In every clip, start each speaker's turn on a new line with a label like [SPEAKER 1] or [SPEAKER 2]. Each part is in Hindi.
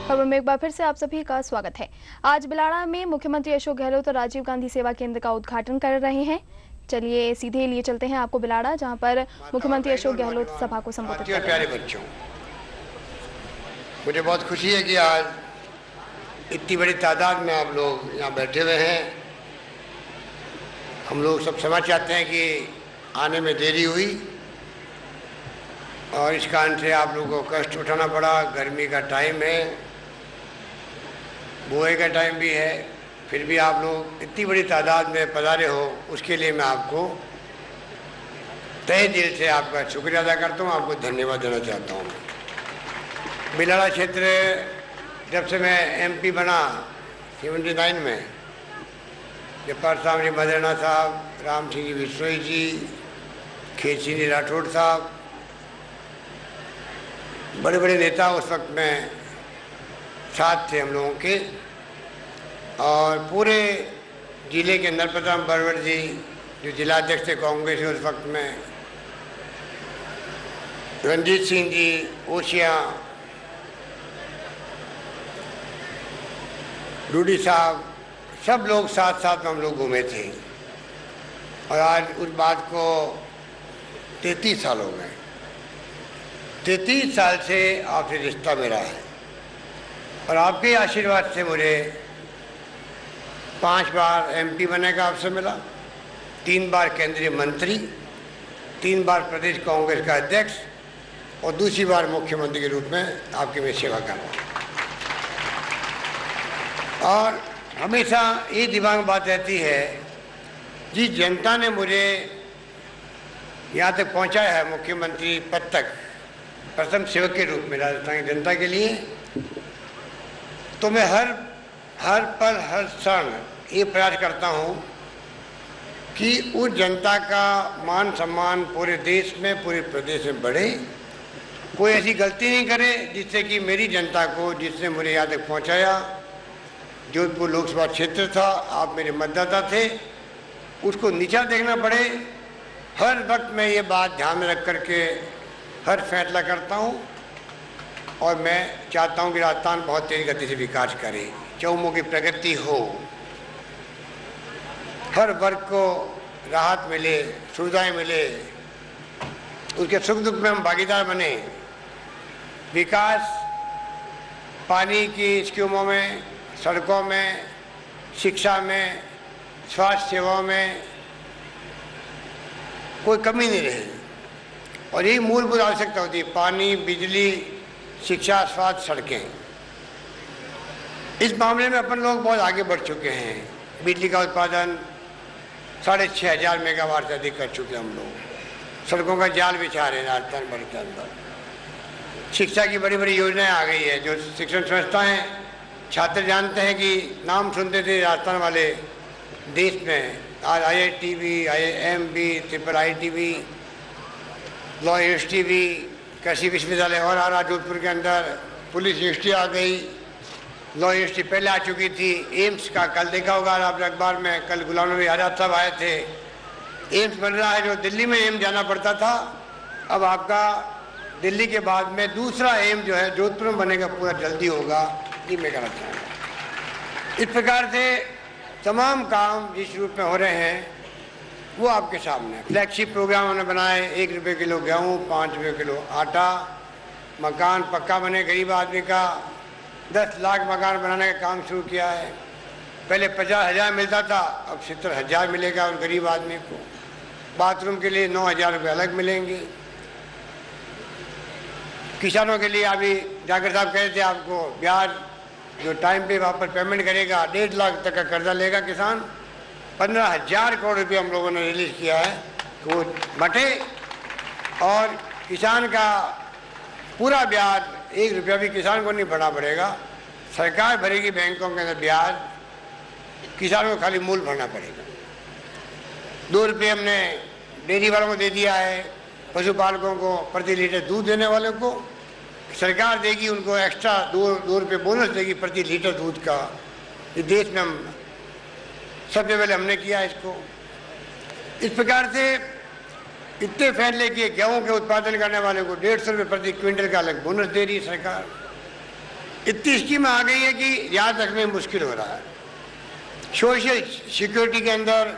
[SPEAKER 1] खबर में एक बार फिर से आप सभी का स्वागत है। आज बिलाड़ा में मुख्यमंत्री अशोक गहलोत और राजीव गांधी सेवा केंद्र का उद्घाटन कर रहे हैं। चलिए सीधे लिए चलते हैं आपको बिलाड़ा, जहां पर मुख्यमंत्री अशोक गहलोत सभा को संबोधित कर रहे हैं।
[SPEAKER 2] प्यारे बच्चों, मुझे बहुत खुशी है कि आज इतनी बड़ी तादाद में आप लोग यहाँ बैठे हुए हैं। हम लोग सब समझ चाहते हैं कि आने में देरी हुई और इस कारण से आप लोगों को कष्ट उठाना पड़ा। गर्मी का टाइम है, बुआई का टाइम भी है, फिर भी आप लोग इतनी बड़ी तादाद में पधारे हो, उसके लिए मैं आपको तहे दिल से आपका शुक्रिया अदा करता हूँ, आपको धन्यवाद देना चाहता हूँ। बिलाड़ा क्षेत्र जब से मैं एमपी बना 79 में, जब परसाम जी मदेना साहब, राम सिंह जी विश्नोई जी, खेत सिंह जी राठौड़ साहब, बड़े बड़े नेता उस वक्त में साथ थे हम लोगों के, और पूरे जिले के नरप्रताप बरवड़ जी जो जिलाध्यक्ष थे कांग्रेस के उस वक्त में, रणजीत सिंह जी ओशिया, रूडी साहब, सब लोग साथ साथ में हम लोग घूमे थे। और आज उस बात को 33 साल हो गए। 33 साल से आपसे रिश्ता मेरा है और आपके आशीर्वाद से मुझे 5 बार एमपी बनने का अवसर मिला, 3 बार केंद्रीय मंत्री, 3 बार प्रदेश कांग्रेस का अध्यक्ष और दूसरी बार मुख्यमंत्री के रूप में आपकी मैं सेवा कर रहा हूँ। और हमेशा ये दिमाग में बात रहती है, जिस जनता ने मुझे यहाँ तक पहुँचाया है मुख्यमंत्री पद तक, प्रथम सेवक के रूप में राजस्थान की जनता के लिए, तो मैं हर पल हर क्षण ये प्रयास करता हूँ कि उस जनता का मान सम्मान पूरे देश में, पूरे प्रदेश में बढ़े। कोई ऐसी गलती नहीं करे जिससे कि मेरी जनता को, जिसने मुझे यहाँ तक पहुँचाया, जोधपुर लोकसभा क्षेत्र था, आप मेरे मतदाता थे, उसको नीचा देखना पड़े। हर वक्त मैं ये बात ध्यान में रख करके हर फैसला करता हूँ और मैं चाहता हूँ कि राजस्थान बहुत तेज गति से विकास करे, चहुमुखी प्रगति हो, हर वर्ग को राहत मिले, सुविधाएं मिले, उसके सुख दुख में हम भागीदार बने। विकास पानी की स्कीमों में, सड़कों में, शिक्षा में, स्वास्थ्य सेवाओं में कोई कमी नहीं रही। और यही मूलभूत आवश्यकता होती है, पानी, बिजली, शिक्षा, स्वास्थ्य, सड़कें। इस मामले में अपन लोग बहुत आगे बढ़ चुके हैं। बिजली का उत्पादन 6,500 मेगावाट से अधिक कर चुके हैं हम लोग। सड़कों का जाल बिछा रहे हैं राजस्थान भर के अंदर। शिक्षा की बड़ी बड़ी योजनाएं आ गई है। जो शिक्षण संस्थाएं, छात्र जानते हैं कि नाम सुनते थे राजस्थान वाले देश में, आज IIT भी, IIM भी, IIIT भी, लॉ यूनिवर्सिटी भी, कृषि विश्वविद्यालय और आ रहा जोधपुर के अंदर, पुलिस यूनिवर्सिटी आ गई, लॉ यूनिवर्सिटी पहले आ चुकी थी, एम्स का कल देखा होगा आपने अखबार में, कल गुलाम नबी आज़ाद साहब आए थे। एम्स बन रहा है, जो दिल्ली में एम्स जाना पड़ता था, अब आपका दिल्ली के बाद में दूसरा एम्स जो है जोधपुर में बनेगा, पूरा जल्दी होगा, ये मैं कहना चाहूँगा। इस प्रकार से तमाम काम जिस रूप में हो रहे हैं वो आपके सामने। फ्लैगशिप प्रोग्राम हमने बनाए, 1 रुपये किलो गेहूँ, 5 रुपये किलो आटा, मकान पक्का बने गरीब आदमी का, 10 लाख मकान बनाने का काम शुरू किया है। पहले 50,000 मिलता था, अब 70,000 मिलेगा उन गरीब आदमी को। बाथरूम के लिए 9,000 रुपये अलग मिलेंगे। किसानों के लिए अभी जाकर साहब कह रहे थे आपको, ब्याज जो टाइम पे वापस पेमेंट करेगा, 1.5 लाख तक का कर्जा लेगा किसान, 15,000 करोड़ रुपये हम लोगों ने रिलीज किया है कि वो बटे, और किसान का पूरा ब्याज 1 रुपया भी किसान को नहीं भरना पड़ेगा, सरकार भरेगी बैंकों के अंदर ब्याज, किसानों को खाली मूल भरना पड़ेगा। 2 रुपये हमने डेयरी वालों को दे दिया है, पशुपालकों को, प्रति लीटर दूध देने वालों को सरकार देगी, उनको एक्स्ट्रा 2 रुपये बोनस देगी प्रति लीटर दूध का। इस देश में हम सबसे पहले हमने किया इसको। इस प्रकार से इतने फैसले किए, गेहूं के उत्पादन करने वाले को 150 रुपये प्रति क्विंटल का अलग बोनस दे रही है सरकार। इतनी स्कीम आ गई है कि याद रखने में मुश्किल हो रहा है। सोशल सिक्योरिटी के अंदर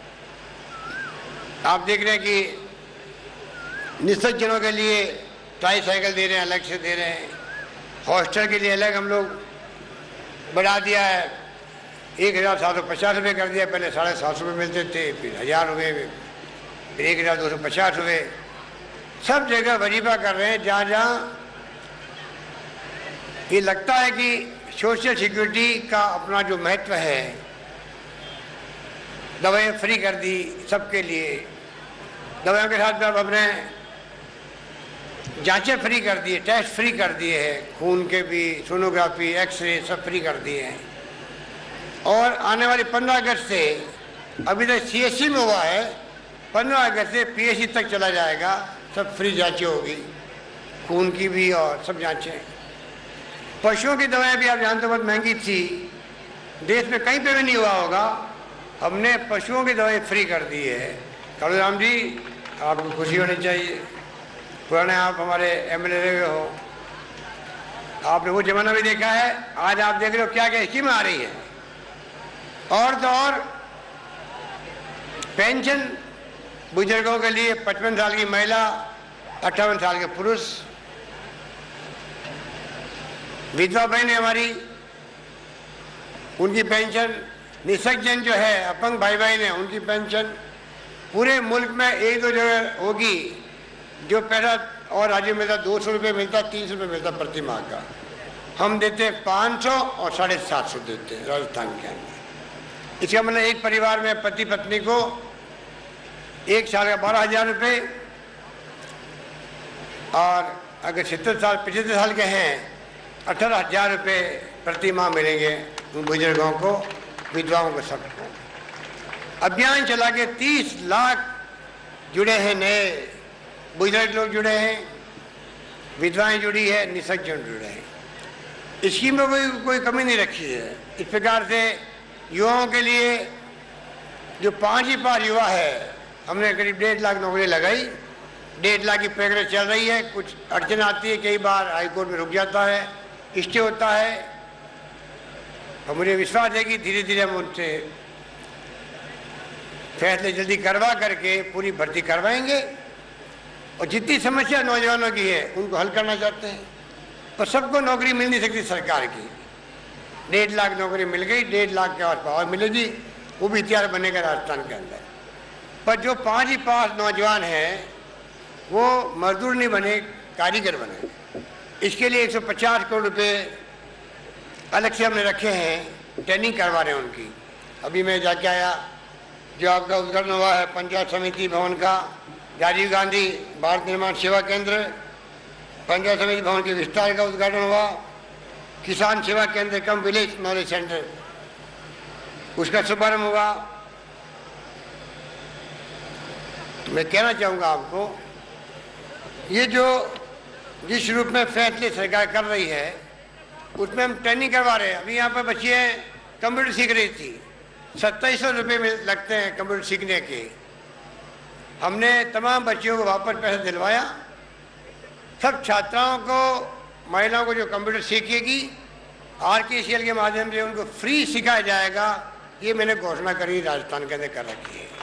[SPEAKER 2] आप देख रहे हैं कि निःसज्जनों के लिए ट्राईसाइकिल दे रहे हैं, अलग से दे रहे हैं। हॉस्टल के लिए अलग हम लोग बढ़ा दिया है, 1750 रुपये कर दिया। पहले 750 रुपये मिलते थे, फिर 1000 हुए, फिर 1250 हुए। सब जगह वजीफा कर रहे हैं जहाँ जहाँ ये लगता है कि सोशल सिक्योरिटी का अपना जो महत्व है। दवाएं फ्री कर दी सबके लिए, दवाओं के साथ में अब हमने जांचें फ्री कर दिए, टेस्ट फ्री कर दिए हैं, खून के भी, सोनोग्राफी, एक्सरे सब फ्री कर दिए हैं। और आने वाली 15 अगस्त से, अभी तक CSC में हुआ है, 15 अगस्त से PSC तक चला जाएगा, सब फ्री जांचें होगी, खून की भी और सब जांचें। पशुओं की दवाएं भी आप जानते हो बहुत महंगी थी, देश में कहीं पे भी नहीं हुआ होगा, हमने पशुओं की दवाएं फ्री कर दी है। कालूराम जी, आपको खुशी होनी चाहिए, पुराने आप हमारे MLA रहे हो, आपने वो जमाना भी देखा है। आज आप देख रहे हो क्या क्या स्कीम आ रही है। और तो और पेंशन बुजुर्गों के लिए 55 साल की महिला, 58 साल के पुरुष, विधवा बहनें हमारी, उनकी पेंशन, निःसज्जन जो है, अपंग भाई बहन है, उनकी पेंशन। पूरे मुल्क में 1-2 जगह होगी जो पैसा और राज्य में मिलता, 200 रुपये मिलता, 300 रुपये मिलता प्रति माह का। हम देते 500 और 750 देते हैं राजस्थान के अंदर। इसका मतलब एक परिवार में पति पत्नी को 1 साल का 12,000 रुपये, और अगर 70 साल 75 साल के हैं 18,000 रुपये प्रति माह मिलेंगे उन बुजुर्गों को, विधवाओं को, सबको। अभियान चला के 30 लाख जुड़े हैं, नए बुजुर्ग लोग जुड़े हैं, विधवाएं जुड़ी है, निःसज्जन जुड़े हैं। स्कीम में कोई कमी नहीं रखी है। इस प्रकार से युवाओं के लिए जो 5 ही पार युवा है, हमने करीब 1.5 लाख नौकरी लगाई। 1.5 लाख की प्रक्रिया चल रही है। कुछ अड़चन आती है, कई बार हाईकोर्ट में रुक जाता है, स्टे होता है, और मुझे विश्वास है कि धीरे धीरे हम उनसे फैसले जल्दी करवा करके पूरी भर्ती करवाएंगे। और जितनी समस्या नौजवानों की है उनको हल करना चाहते हैं। पर सबको नौकरी मिल नहीं सकती सरकार की। 1.5 लाख नौकरी मिल गई, 1.5 लाख के आसपास और मिलेगी, वो भी इतिहास बनेगा राजस्थान के अंदर। पर जो 5 ही पास नौजवान हैं वो मजदूर नहीं बने, कारीगर बने। इसके लिए 150 करोड़ रुपये अलग से हमने रखे हैं, ट्रेनिंग करवा रहे हैं उनकी। अभी मैं जाके आया, जो आपका उद्घाटन हुआ है पंचायत समिति भवन का, राजीव गांधी भारत निर्माण सेवा केंद्र, पंचायत समिति भवन के विस्तार का उद्घाटन हुआ, किसान सेवा केंद्र कम विलेज नॉलेज सेंटर, उसका शुभारंभ हुआ। तो मैं कहना चाहूँगा आपको, ये जो जिस रूप में फैसले सरकार कर रही है उसमें हम ट्रेनिंग करवा रहे हैं। अभी यहाँ पर बच्चियाँ कंप्यूटर सीख रही थी, 2700 रुपये में लगते हैं कंप्यूटर सीखने के। हमने तमाम बच्चियों को वापस पैसा दिलवाया। सब छात्राओं को, महिलाओं को जो कंप्यूटर सीखेगी RKCL के माध्यम से उनको फ्री सिखाया जाएगा। ये मैंने घोषणा करी, राजस्थान के अंदर कर रखी है।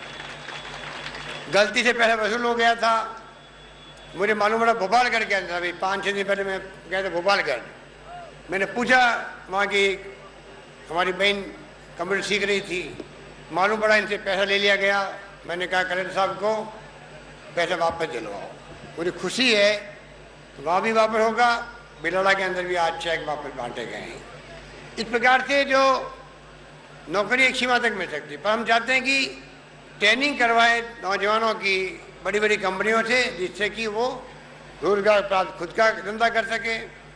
[SPEAKER 2] गलती से पैसा वसूल हो गया था, मुझे मालूम पड़ा भोपालगढ़ के अंदर। अभी 5-6 दिन पहले मैं गया था भोपालगढ़। मैंने पूछा, वहाँ की हमारी बहन कंप्यूटर सीख रही थी, मालूम पड़ा इनसे पैसा ले लिया गया। मैंने कहा कलेक्टर साहब को पैसा वापस दिलवाओ। मुझे खुशी है वहाँ भी वापस होगा, बिलाड़ा के अंदर भी आज चेक वापस बांटे गए हैं। इस प्रकार से जो नौकरी एक सीमा तक मिल सकती है, पर हम चाहते हैं कि ट्रेनिंग करवाए नौजवानों की बड़ी बड़ी कंपनियों से, जिससे कि वो रोजगार प्राप्त, खुद का धंधा कर सके,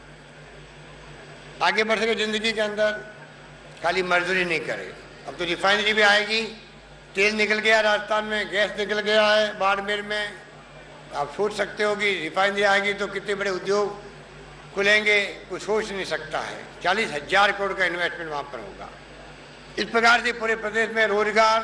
[SPEAKER 2] आगे बढ़ सके जिंदगी के अंदर, खाली मजदूरी नहीं करे। अब तो रिफाइनरी भी आएगी, तेल निकल गया राजस्थान में, गैस निकल गया है बाड़मेर में। आप सोच सकते हो कि रिफाइनरी आएगी तो कितने बड़े उद्योग खुलेंगे, कुछ सोच नहीं सकता है। 40,000 करोड़ का इन्वेस्टमेंट वहाँ पर होगा। इस प्रकार से पूरे प्रदेश में रोजगार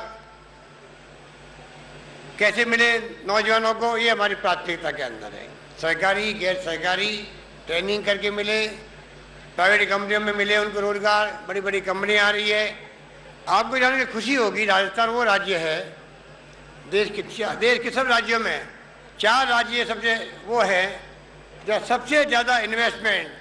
[SPEAKER 2] कैसे मिले नौजवानों को, ये हमारी प्राथमिकता के अंदर है। सरकारी, गैर सरकारी ट्रेनिंग करके मिले, प्राइवेट कंपनियों में मिले उनको रोजगार, बड़ी बड़ी कंपनियां आ रही है। आपको जान के खुशी होगी, राजस्थान वो राज्य है देश के सब राज्यों में 4 राज्य सबसे वो है जहाँ सबसे ज़्यादा इन्वेस्टमेंट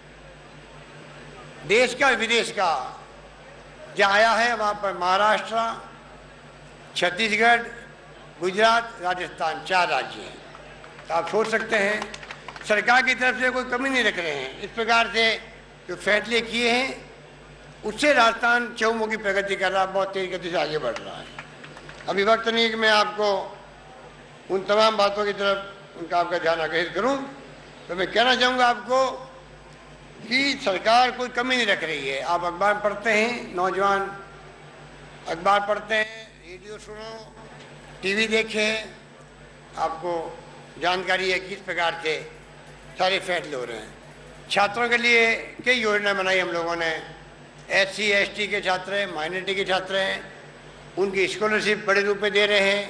[SPEAKER 2] देश का विदेश का जहाँ आया है। वहाँ पर महाराष्ट्र, छत्तीसगढ़, गुजरात, राजस्थान 4 राज्य हैं। तो आप सोच सकते हैं सरकार की तरफ से कोई कमी नहीं रख रहे हैं। इस प्रकार से जो फैसले किए हैं उससे राजस्थान चहुमुखी प्रगति कर रहा है, बहुत तेज गति से आगे बढ़ रहा है। अभी वक्त नहीं कि मैं आपको उन तमाम बातों की तरफ उनका आपका ध्यान आकर्षित करूं। तो मैं कहना चाहूँगा आपको कि सरकार कोई कमी नहीं रख रही है। आप अखबार पढ़ते हैं, नौजवान अखबार पढ़ते हैं, रेडियो सुनो, टीवी देखें, आपको जानकारी है किस प्रकार से सारे फैसले हो रहे हैं। छात्रों के लिए कई योजना बनाई हम लोगों ने। SC ST के छात्र हैं, माइनॉरिटी के छात्र हैं, उनकी स्कॉलरशिप बड़े रूप में दे रहे हैं।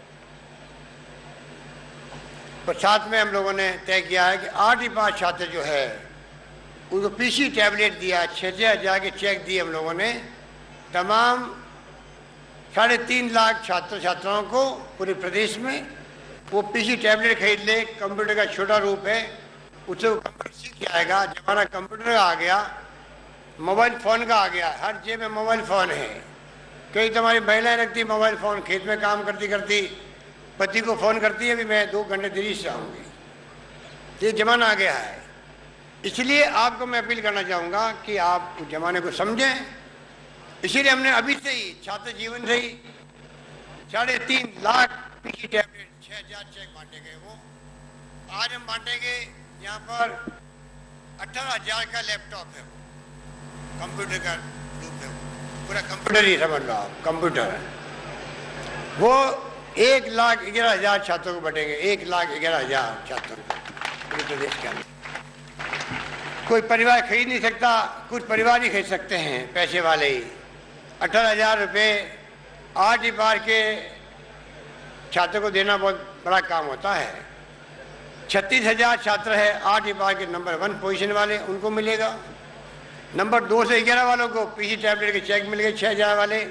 [SPEAKER 2] पर साथ में हम लोगों ने तय किया है कि 8 पास छात्र जो है उनको PC टैबलेट दिया, 6,6 हज़ार के चेक दिए हम लोगों ने तमाम 3.5 लाख छात्र छात्राओं को पूरे प्रदेश में। वो PC टैबलेट खरीद ले, कंप्यूटर का छोटा रूप है, उससे वो कंप्यूटर सीख जाएगा। जमाना कंप्यूटर का आ गया, मोबाइल फ़ोन का आ गया, हर जेब में मोबाइल फ़ोन है। कई तो हमारी महिलाएं रखती मोबाइल फ़ोन, खेत में काम करती करती पति को फ़ोन करती है भी मैं 2 घंटे देरी से आऊँगी। ये ज़माना आ गया है। इसलिए आपको मैं अपील करना चाहूँगा कि आप उस ज़माने को समझें। इसीलिए हमने अभी से ही छात्र जीवन से ही 3.5 लाख PC टैबलेट, 6,000 चेक बांटे गए। वो आज हम बांटेंगे। यहाँ पर 18,000 का लैपटॉप है, कंप्यूटर का रूप है, पूरा कंप्यूटर ही समझ लो आप, कंप्यूटर है वो। 1,11,000 छात्रों को बटेंगे, 1,11,000 छात्रों को पूरे प्रदेश के अंदर। कोई परिवार खरीद नहीं सकता, कुछ परिवार ही खरीद सकते हैं, पैसे वाले ही। 18,000 रुपये 8 बार के छात्र को देना बहुत बड़ा काम होता है। 36,000 छात्र है, 8 बार के नंबर 1 पोजीशन वाले, उनको मिलेगा। नंबर 2 से 11 वालों को PC टैबलेट के चेक मिल गए 6,000 वाले।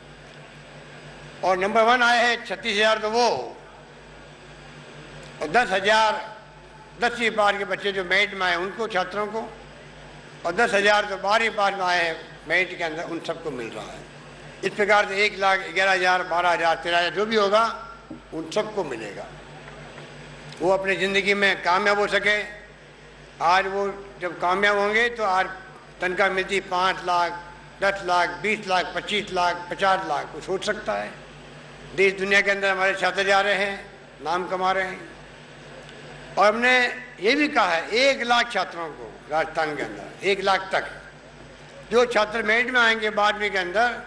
[SPEAKER 2] और नंबर 1 आए हैं 36,000 तो वो। और 10,000 10वीं बार के बच्चे जो मेरिट में आए उनको, छात्रों को। और 10,000 तो 12वीं बार में आए हैं मेरिट के अंदर, उन सबको मिल रहा है। इस प्रकार से 1,11,000, 12,000, 13,000 जो भी होगा उन सबको मिलेगा। वो अपनी ज़िंदगी में कामयाब हो सके। आज वो जब कामयाब होंगे तो आज तनख्वाह मिलती 5 लाख, 10 लाख, 20 लाख, 25 लाख, 50 लाख, वो सोच सकता है। देश दुनिया के अंदर हमारे छात्र जा रहे हैं, नाम कमा रहे हैं। और हमने ये भी कहा है 1 लाख छात्रों को राजस्थान के अंदर, 1 लाख तक जो छात्र मेरिट में आएंगे 12वीं के अंदर,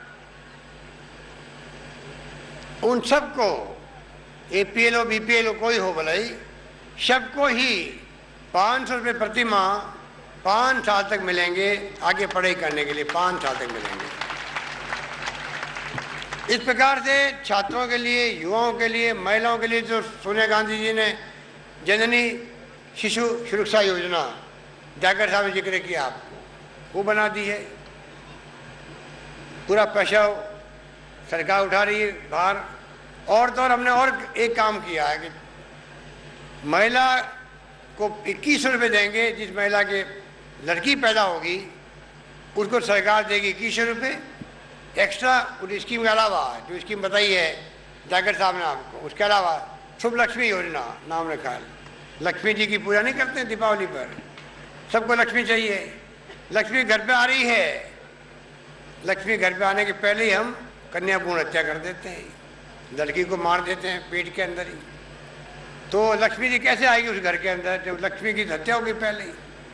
[SPEAKER 2] उन सबको APL हो, BPL हो, कोई हो भलाई, सबको ही 500 रुपये प्रति माह 5 साल तक मिलेंगे। आगे पढ़ाई करने के लिए 5 साल तक मिलेंगे। इस प्रकार से छात्रों के लिए, युवाओं के लिए, महिलाओं के लिए जो सोनिया गांधी जी ने जननी शिशु सुरक्षा योजना, जाकर साहब ने जिक्र किया आपको, वो बना दी है। पूरा पैसा सरकार उठा रही है बाहर। और तो और हमने और एक काम किया है कि महिला को 2100 रुपये देंगे। जिस महिला के लड़की पैदा होगी उसको सरकार देगी 2100 रुपये एक्स्ट्रा। उस स्कीम के अलावा जो स्कीम बताई है जाकर साहब ने आपको, उसके अलावा शुभ लक्ष्मी योजना नाम रखा है। लक्ष्मी जी की पूजा नहीं करते दीपावली पर, सबको लक्ष्मी चाहिए। लक्ष्मी घर पे आ रही है, लक्ष्मी घर पे आने के पहले ही हम कन्या भ्रूण हत्या कर देते हैं, लड़की को मार देते हैं पेट के अंदर ही। तो लक्ष्मी जी कैसे आएगी उस घर के अंदर जब लक्ष्मी की हत्या होगी पहले ही।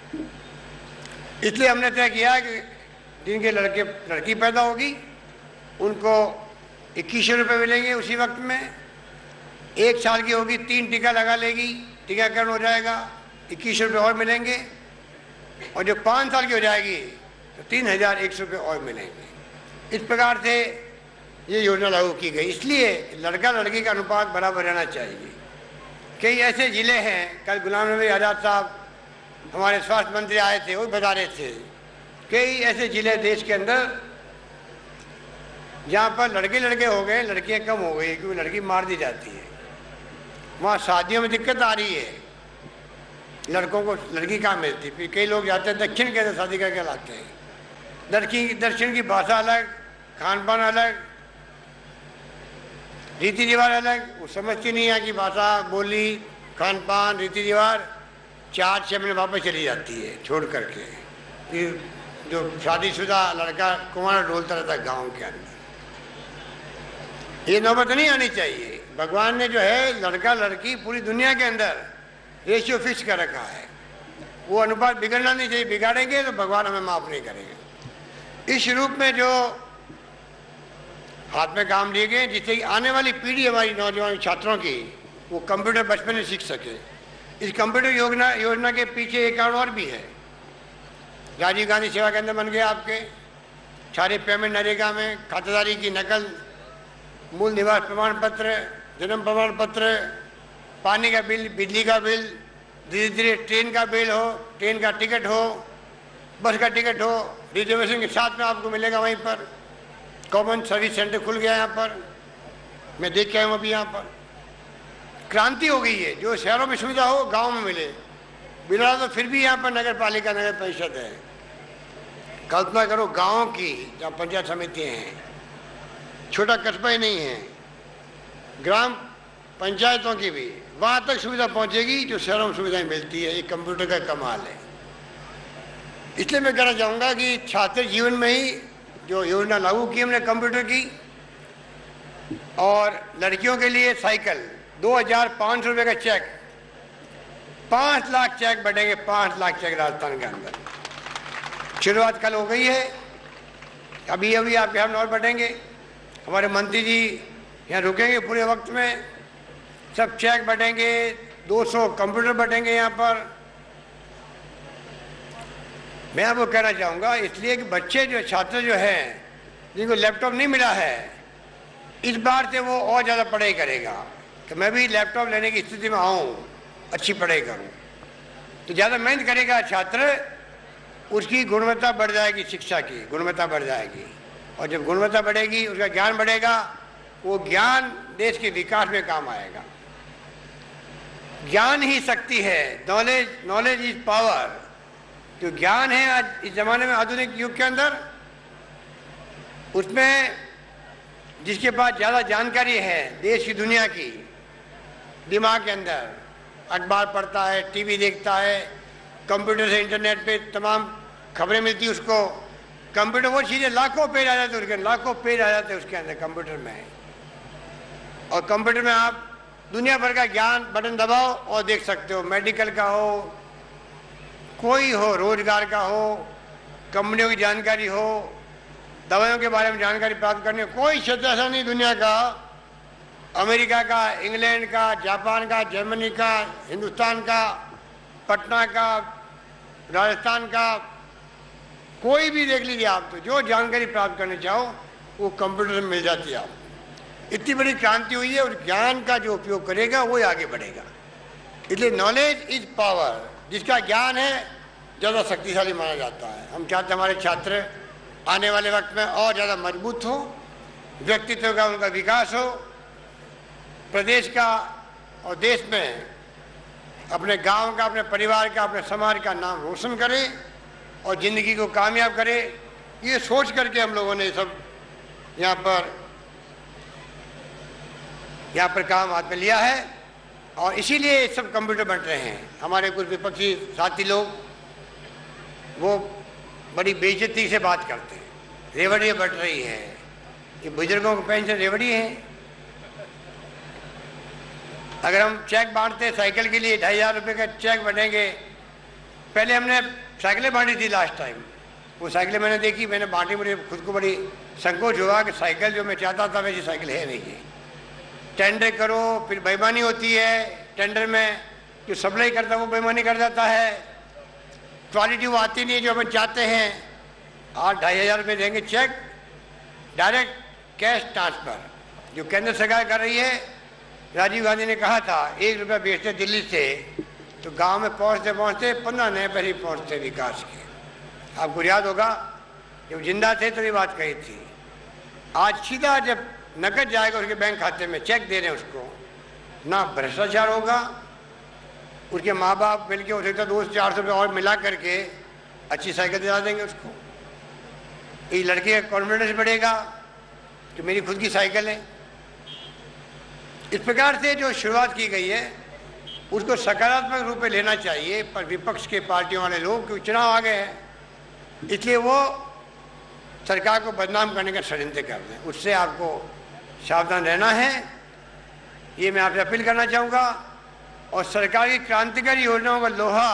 [SPEAKER 2] इसलिए हमने तय किया कि जिनके लड़की पैदा होगी उनको 2100 रुपये मिलेंगे उसी वक्त में। 1 साल की होगी 3 टीका लगा लेगी, टीकाकरण हो जाएगा, 2100 रुपये और मिलेंगे। और जो 5 साल की हो जाएगी तो 3,100 रुपये और मिलेंगे। इस प्रकार से ये योजना लागू की गई। इसलिए लड़का लड़की का अनुपात बराबर रहना चाहिए। कई ऐसे ज़िले हैं, कल गुलाम नबी आज़ाद साहब हमारे स्वास्थ्य मंत्री आए थे, वो बता रहे थे कई ऐसे जिले देश के अंदर जहाँ पर लड़के लड़के हो गए, लड़कियाँ कम हो गई क्योंकि लड़की मार दी जाती है। वहाँ शादियों में दिक्कत आ रही है, लड़कों को लड़की कहाँ मिलती। फिर कई लोग जाते हैं दक्षिण के अंदर शादी करके लाते हैं। दक्षिण की भाषा अलग, खान पान अलग, रीति रिवाज अलग, वो समझती नहीं है कि भाषा, बोली, खान पान, रीति रिवाज। 4-6 महीने वापस चली जाती है छोड़ करके। फिर जो शादीशुदा लड़का कुंवारा डोलता रहता है गाँव के अंदर। ये नौबत नहीं आनी चाहिए। भगवान ने जो है लड़का लड़की पूरी दुनिया के अंदर रेशियो फिक्स कर रखा है, वो अनुपात बिगड़ना नहीं चाहिए। बिगाड़ेंगे तो भगवान हमें माफ नहीं करेंगे। इस रूप में जो हाथ में काम लिए गए जिससे कि आने वाली पीढ़ी हमारी नौजवान छात्रों की वो कंप्यूटर बचपन में सीख सके। इस कंप्यूटर योजना के पीछे एक कारण और भी है। राजीव गांधी सेवा केंद्र बन गया आपके, सारे पेमेंट नरेगा में, खातेदारी की नकल, मूल निवास प्रमाण पत्र, जन्म प्रमाण पत्र, पानी का बिल, बिजली का बिल, धीरे धीरे ट्रेन का बिल हो, ट्रेन का टिकट हो, बस का टिकट हो, रिजर्वेशन के साथ में आपको मिलेगा। वहीं पर कॉमन सर्विस सेंटर खुल गया यहाँ पर, मैं देख के आया हूँ अभी। यहाँ पर क्रांति हो गई है। जो शहरों में सुविधा हो गांव में मिले। बिना तो फिर भी यहाँ पर नगर पालिका, नगर परिषद है। कल्पना करो गाँव की जहाँ पंचायत समितियाँ हैं, छोटा कस्बा ही नहीं है, ग्राम पंचायतों की भी वहाँ तक सुविधा पहुँचेगी जो शहरों में सुविधाएं मिलती है। ये कंप्यूटर का कमाल है। इसलिए मैं कहना चाहूँगा कि छात्र जीवन में ही जो योजना लागू की हमने कंप्यूटर की, और लड़कियों के लिए साइकिल, 2500 रुपये का चेक, 5 लाख चेक बढ़ेंगे, 5 लाख चेक राजस्थान के अंदर। शुरुआत कल हो गई है, अभी अभी आपके हम और बढ़ेंगे। हमारे मंत्री जी यहाँ रुकेंगे पूरे वक्त में, सब चेक बढ़ेंगे, 200 कंप्यूटर बढ़ेंगे यहाँ पर। मैं आपको कहना चाहूँगा इसलिए कि बच्चे जो छात्र जो हैं जिनको लैपटॉप नहीं मिला है, इस बार से वो और ज़्यादा पढ़ाई करेगा कि मैं भी लैपटॉप लेने की स्थिति में आऊँ, अच्छी पढ़ाई करूँ। तो ज़्यादा मेहनत करेगा छात्र, उसकी गुणवत्ता बढ़ जाएगी, शिक्षा की गुणवत्ता बढ़ जाएगी। और जब गुणवत्ता बढ़ेगी, उसका ज्ञान बढ़ेगा, वो ज्ञान देश के विकास में काम आएगा। ज्ञान ही शक्ति है, नॉलेज इज पावर। जो ज्ञान है आज इस जमाने में, आधुनिक युग के अंदर, उसमें जिसके पास ज़्यादा जानकारी है देश की दुनिया की, दिमाग के अंदर अखबार पढ़ता है, टीवी देखता है, कंप्यूटर से इंटरनेट पे तमाम खबरें मिलती है उसको। कंप्यूटर वो चीज़ें लाखों पेज आ जाते हैं उसके, लाखों पेज आ जाते हैं उसके अंदर कंप्यूटर में। और कंप्यूटर में आप दुनिया भर का ज्ञान बटन दबाओ और देख सकते हो। मेडिकल का हो, कोई हो, रोजगार का हो, कंपनियों की जानकारी हो, दवाइयों के बारे में जानकारी प्राप्त करनी हो, कोई क्षेत्र ऐसा नहीं दुनिया का, अमेरिका का, इंग्लैंड का, जापान का, जर्मनी का, हिंदुस्तान का, पटना का, राजस्थान का, कोई भी देख लीजिए आप। तो जो जानकारी प्राप्त करना चाहो वो कंप्यूटर में मिल जाती है आपको। इतनी बड़ी क्रांति हुई है, और ज्ञान का जो उपयोग करेगा वो आगे बढ़ेगा। इसलिए नॉलेज इज पावर। जिसका ज्ञान है ज़्यादा शक्तिशाली माना जाता है। हम चाहते हैं हमारे छात्र आने वाले वक्त में और ज़्यादा मजबूत हो, व्यक्तित्व का उनका विकास हो, प्रदेश का और देश में अपने गांव का, अपने परिवार का, अपने समाज का नाम रोशन करें और ज़िंदगी को कामयाब करें। ये सोच करके हम लोगों ने सब यहाँ पर काम हाथ में लिया है, और इसीलिए सब कंप्यूटर बन रहे हैं। हमारे कुछ विपक्षी साथी लोग वो बड़ी बेइज्जती से बात करते हैं, रेवड़ियाँ बढ़ रही है, ये बुजुर्गों को पेंशन रेवड़ी है। अगर हम चेक बांटते हैं साइकिल के लिए 2500 रुपये का चेक बनेंगे। पहले हमने साइकिलें बांटी थी लास्ट टाइम, वो साइकिलें मैंने देखी, मैंने बांटी, मुझे खुद को बड़ी संकोच हुआ कि साइकिल जो मैं चाहता था वैसी साइकिल है नहीं है। टेंडर करो, फिर बेईमानी होती है टेंडर में, जो सप्लाई करता है वो बेईमानी कर जाता है, क्वालिटी वो आती नहीं है जो हम चाहते हैं। 2,500 रुपये देंगे चेक, डायरेक्ट कैश ट्रांसफ़र जो केंद्र सरकार कर रही है। राजीव गांधी ने कहा था 1 रुपया बेचते दिल्ली से तो गांव में पहुंचते पहुंचते 15 नए पहले पहुंचते विकास के। आपको याद होगा जब जिंदा थे तो ये बात कही थी। आज सीधा जब नकद जाएगा उसके बैंक खाते में, चेक दे रहे हैं उसको, ना भ्रष्टाचार होगा, उसके माँ बाप मिलके हो सकता 200-400 रुपये और मिला करके अच्छी साइकिल दिला देंगे उसको। ये लड़के का कॉन्फिडेंस बढ़ेगा कि मेरी खुद की साइकिल है। इस प्रकार से जो शुरुआत की गई है उसको सकारात्मक रूप में लेना चाहिए, पर विपक्ष के पार्टियों वाले लोग क्योंकि चुनाव आ गए हैं इसलिए वो सरकार को बदनाम करने का षड्यंत्र कर रहे हैं। उससे आपको सावधान रहना है, ये मैं आपसे अपील करना चाहूँगा। और सरकार की क्रांतिकारी योजनाओं का लोहा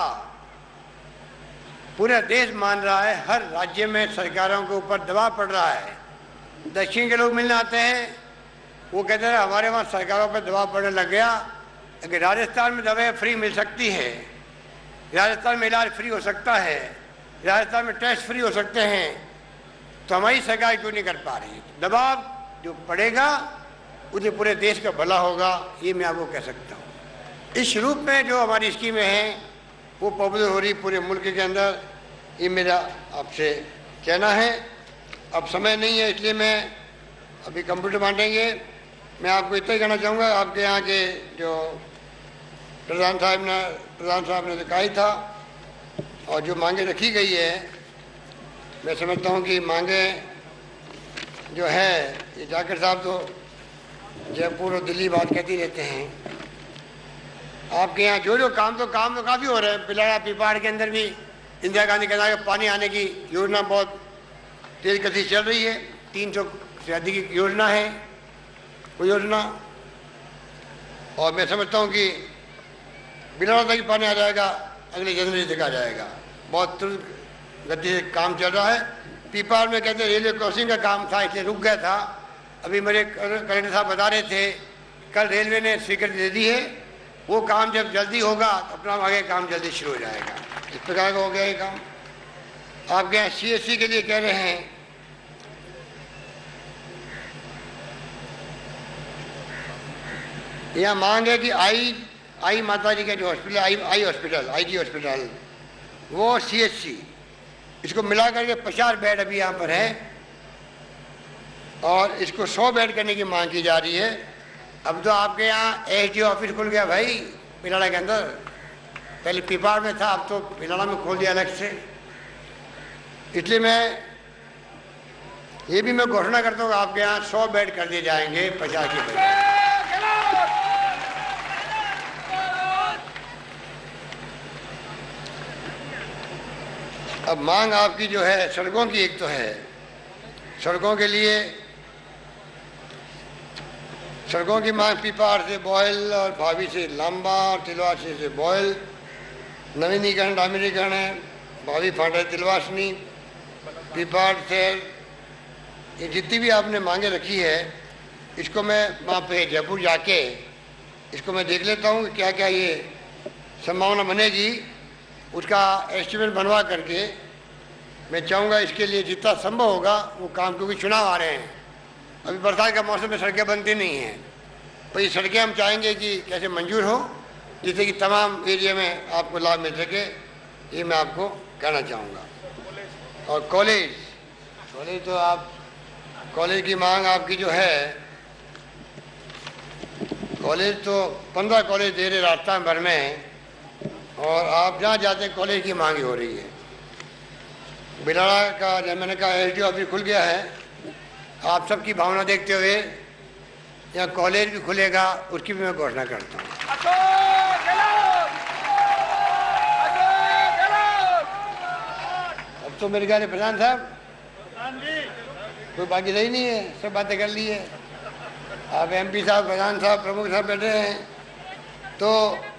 [SPEAKER 2] पूरा देश मान रहा है, हर राज्य में सरकारों के ऊपर दबाव पड़ रहा है। दक्षिण के लोग मिलने आते हैं, वो कहते हैं हमारे वहाँ सरकारों पर दबाव पड़ने लग गया, अगर राजस्थान में दवाएं फ्री मिल सकती है, राजस्थान में इलाज फ्री हो सकता है, राजस्थान में टेस्ट फ्री हो सकते हैं, तो हमारी सरकार क्यों नहीं कर पा रही। दबाव जो पड़ेगा उससे पूरे देश का भला होगा, ये मैं आपको कह सकता हूँ। इस रूप में जो हमारी स्कीमें हैं वो पॉपुलर हो रही पूरे मुल्क के अंदर, ये मेरा आपसे कहना है। अब समय नहीं है इसलिए मैं अभी कंप्यूटर बांटेंगे। मैं आपको इतना ही कहना चाहूँगा, आपके यहाँ के जो प्रधान साहब ने तो कहा ही था, और जो मांगे रखी गई है मैं समझता हूँ कि मांगे जो है ये जाकिर साहब तो जयपुर और दिल्ली बात कहते रहते हैं। आपके यहाँ जो काम तो काफ़ी हो रहे हैं। बिलाड़ा पीपाड़ के अंदर भी इंदिरा गांधी के पानी आने की योजना बहुत तेज गति चल रही है, 300 से अधिक की योजना है वो योजना। और मैं समझता हूँ कि बिलाड़ा तक पानी आ जाएगा, अगले जनवरी तक आ जाएगा। बहुत तुरंत गति से काम चल रहा है। पीपाड़ में कहते रेलवे क्रॉसिंग का काम था इसलिए रुक गया था। अभी मेरे कलेक्टर साहब बता रहे थे कल रेलवे ने स्वीकृति दे दी है, वो काम जब जल्दी होगा तो अपना आगे काम जल्दी शुरू हो जाएगा। इस प्रकार का हो गया ये काम। आपके यहाँ CSC के लिए कह रहे हैं, यहाँ मांग है कि आई माता जी का जो hospital eye hospital IG hospital वो CSC इसको मिला करके 50 बेड अभी यहाँ पर है और इसको 100 बेड करने की मांग की जा रही है। अब तो आपके यहाँ SDO ऑफिस खुल गया भाई बिलाड़ा के अंदर, पहले पीपाड़ में था, अब तो बिलाड़ा में खोल दिया अलग से। इसलिए ये भी मैं घोषणा करता हूँ आपके यहाँ 100 बेड कर दिए जाएंगे 50 के बेड। अब मांग आपकी जो है सड़कों की, एक तो है सड़कों के लिए सड़कों की मांग पीपाड़ से बॉयल और भाभी से लांबा और तिलवासी से बॉयल, नवीनीकरण डामरीकरण है, भाभी फाटा तिलवासनी, पीपाड़ से ये जितनी भी आपने मांगे रखी है इसको मैं वहाँ पे जयपुर जाके इसको मैं देख लेता हूँ क्या क्या ये संभावना बनेगी, उसका एस्टिमेट बनवा करके मैं चाहूँगा इसके लिए जितना संभव होगा वो काम, क्योंकि चुनाव आ रहे हैं, अभी बरसात का मौसम में सड़कें बनती नहीं हैं, तो ये सड़कें हम चाहेंगे कि कैसे मंजूर हो जिससे कि तमाम एरिया में आपको लाभ मिल सके, ये मैं आपको कहना चाहूँगा। और कॉलेज तो आप कॉलेज की मांग आपकी जो है, कॉलेज तो 15 कॉलेज दे रहे राजस्थान भर में, और आप जहाँ जाते हैं कॉलेज की मांग हो रही है। बिलाड़ा का जब मैंने कहा SDO ऑफिस खुल गया है, आप सबकी भावना देखते हुए यहाँ कॉलेज भी खुलेगा, उसकी भी मैं घोषणा करता हूँ। अब तो मेरे ख्याल प्रधान साहब कोई बाकी रही नहीं है, सब बातें कर ली है। आप MP साहब, प्रधान साहब, प्रमुख साहब बैठे हैं, तो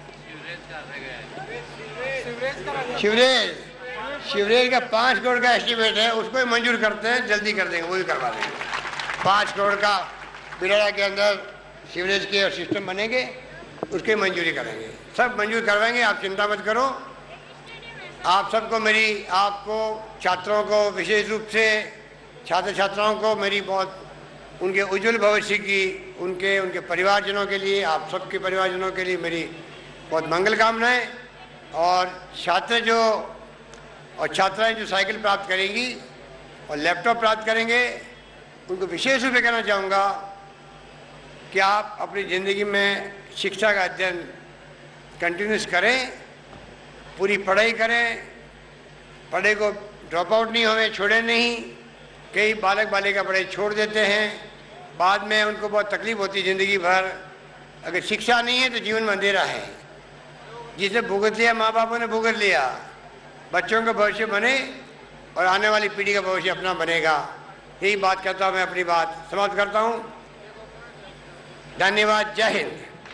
[SPEAKER 2] शिवरेज का 5 करोड़ का एस्टीमेट है, उसको ही मंजूर करते हैं, जल्दी कर देंगे, वो भी करवा देंगे। 5 करोड़ का बिलाड़ा के अंदर सीवरेज के और सिस्टम बनेंगे, उसकी मंजूरी करेंगे, सब मंजूर करवाएंगे, आप चिंता मत करो। आप सबको आपको छात्रों को विशेष रूप से छात्र छात्राओं को मेरी बहुत उनके उज्जवल भविष्य की उनके परिवारजनों के लिए, आप सबके परिवारजनों के लिए मेरी बहुत मंगल कामनाएं। और छात्र जो और छात्राएं जो साइकिल प्राप्त करेंगी और लैपटॉप प्राप्त करेंगे, उनको विशेष रूप से कहना चाहूँगा कि आप अपनी ज़िंदगी में शिक्षा का अध्ययन कंटिन्यूस करें, पूरी पढ़ाई करें, पढ़ाई को ड्रॉप आउट नहीं होवे, छोड़े नहीं। कई बालक बालिका पढ़ाई छोड़ देते हैं, बाद में उनको बहुत तकलीफ होती है ज़िंदगी भर। अगर शिक्षा नहीं है तो जीवन में अंधेरा है, जिसे भुगत लिया माँ बापों ने भुगत लिया। बच्चों का भविष्य बने और आने वाली पीढ़ी का भविष्य अपना बनेगा। यही बात करता हूँ, मैं अपनी बात समाप्त करता हूँ। धन्यवाद। जय हिंद।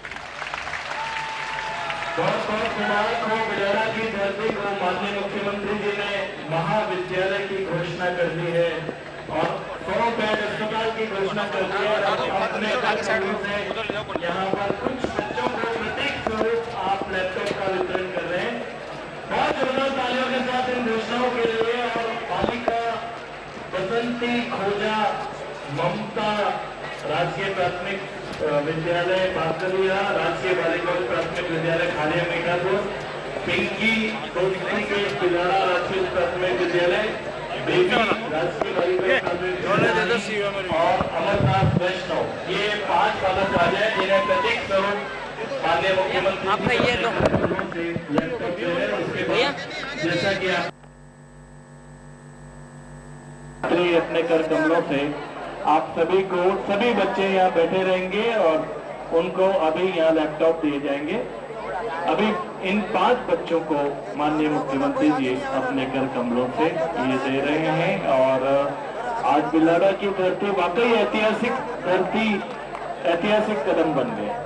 [SPEAKER 3] बहुत बहुत मुबारक हो बिलाड़ा की धरती को। माननीय मुख्यमंत्री जी ने महाविद्यालय की घोषणा कर दी है और 100 बेड अस्पताल की घोषणा कर दी है। अपने कार्यक्रमों से यहाँ पर कुछ बच्चों को प्रतीक स्वरूप आप लैपटॉप का वितरण कर रहे हैं। बहुत जोरदार तालियों के साथ इन घोषणाओं के लिए। और बालिका बसंती खोजा ममता राजकीय प्राथमिक विद्यालय बाकलिया, राजकीय बालिका प्राथमिक विद्यालय खालिया मीठापुर, पिंकी दोस्ती के बिलाड़ा राजकीय प्राथमिक विद्यालय, बेबी राजकीय बालिका प्राथमिक विद्यालय और अमरनाथ वैष्णव, ये 5 बालक आज हैं जिन्हें प्रतीक स्वरूप माननीय मुख्यमंत्री से लैपटॉप दे रहे हैं। उसके बाद जैसा कि आप अपने कर कमलों से आप सभी को, सभी बच्चे यहाँ बैठे रहेंगे और उनको अभी यहाँ लैपटॉप दिए जाएंगे। अभी इन 5 बच्चों को माननीय मुख्यमंत्री जी अपने कर कमलों से ये दे रहे हैं। और आज बिलाड़ा की धरती वाकई ऐतिहासिक धरती, ऐतिहासिक कदम बन गए।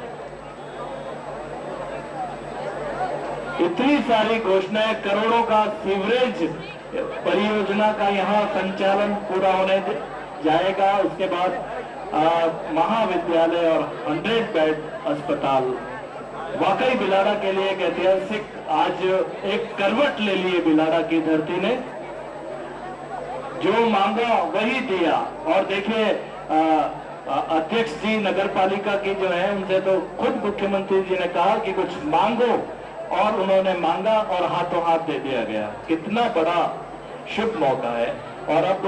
[SPEAKER 3] इतनी सारी घोषणाएं, करोड़ों का सीवरेज परियोजना का यहाँ संचालन पूरा होने जाएगा। उसके बाद महाविद्यालय और 100 बेड अस्पताल। वाकई बिलाड़ा के लिए एक ऐतिहासिक आज एक करवट ले लिए बिलाड़ा की धरती ने। जो मांगा वही दिया। और देखिए अध्यक्ष जी नगर पालिका की जो है, उनसे तो खुद मुख्यमंत्री जी ने कहा कि कुछ मांगो, और उन्होंने मांगा और हाथों हाथ दे दिया गया। कितना बड़ा शुभ मौका है। और अब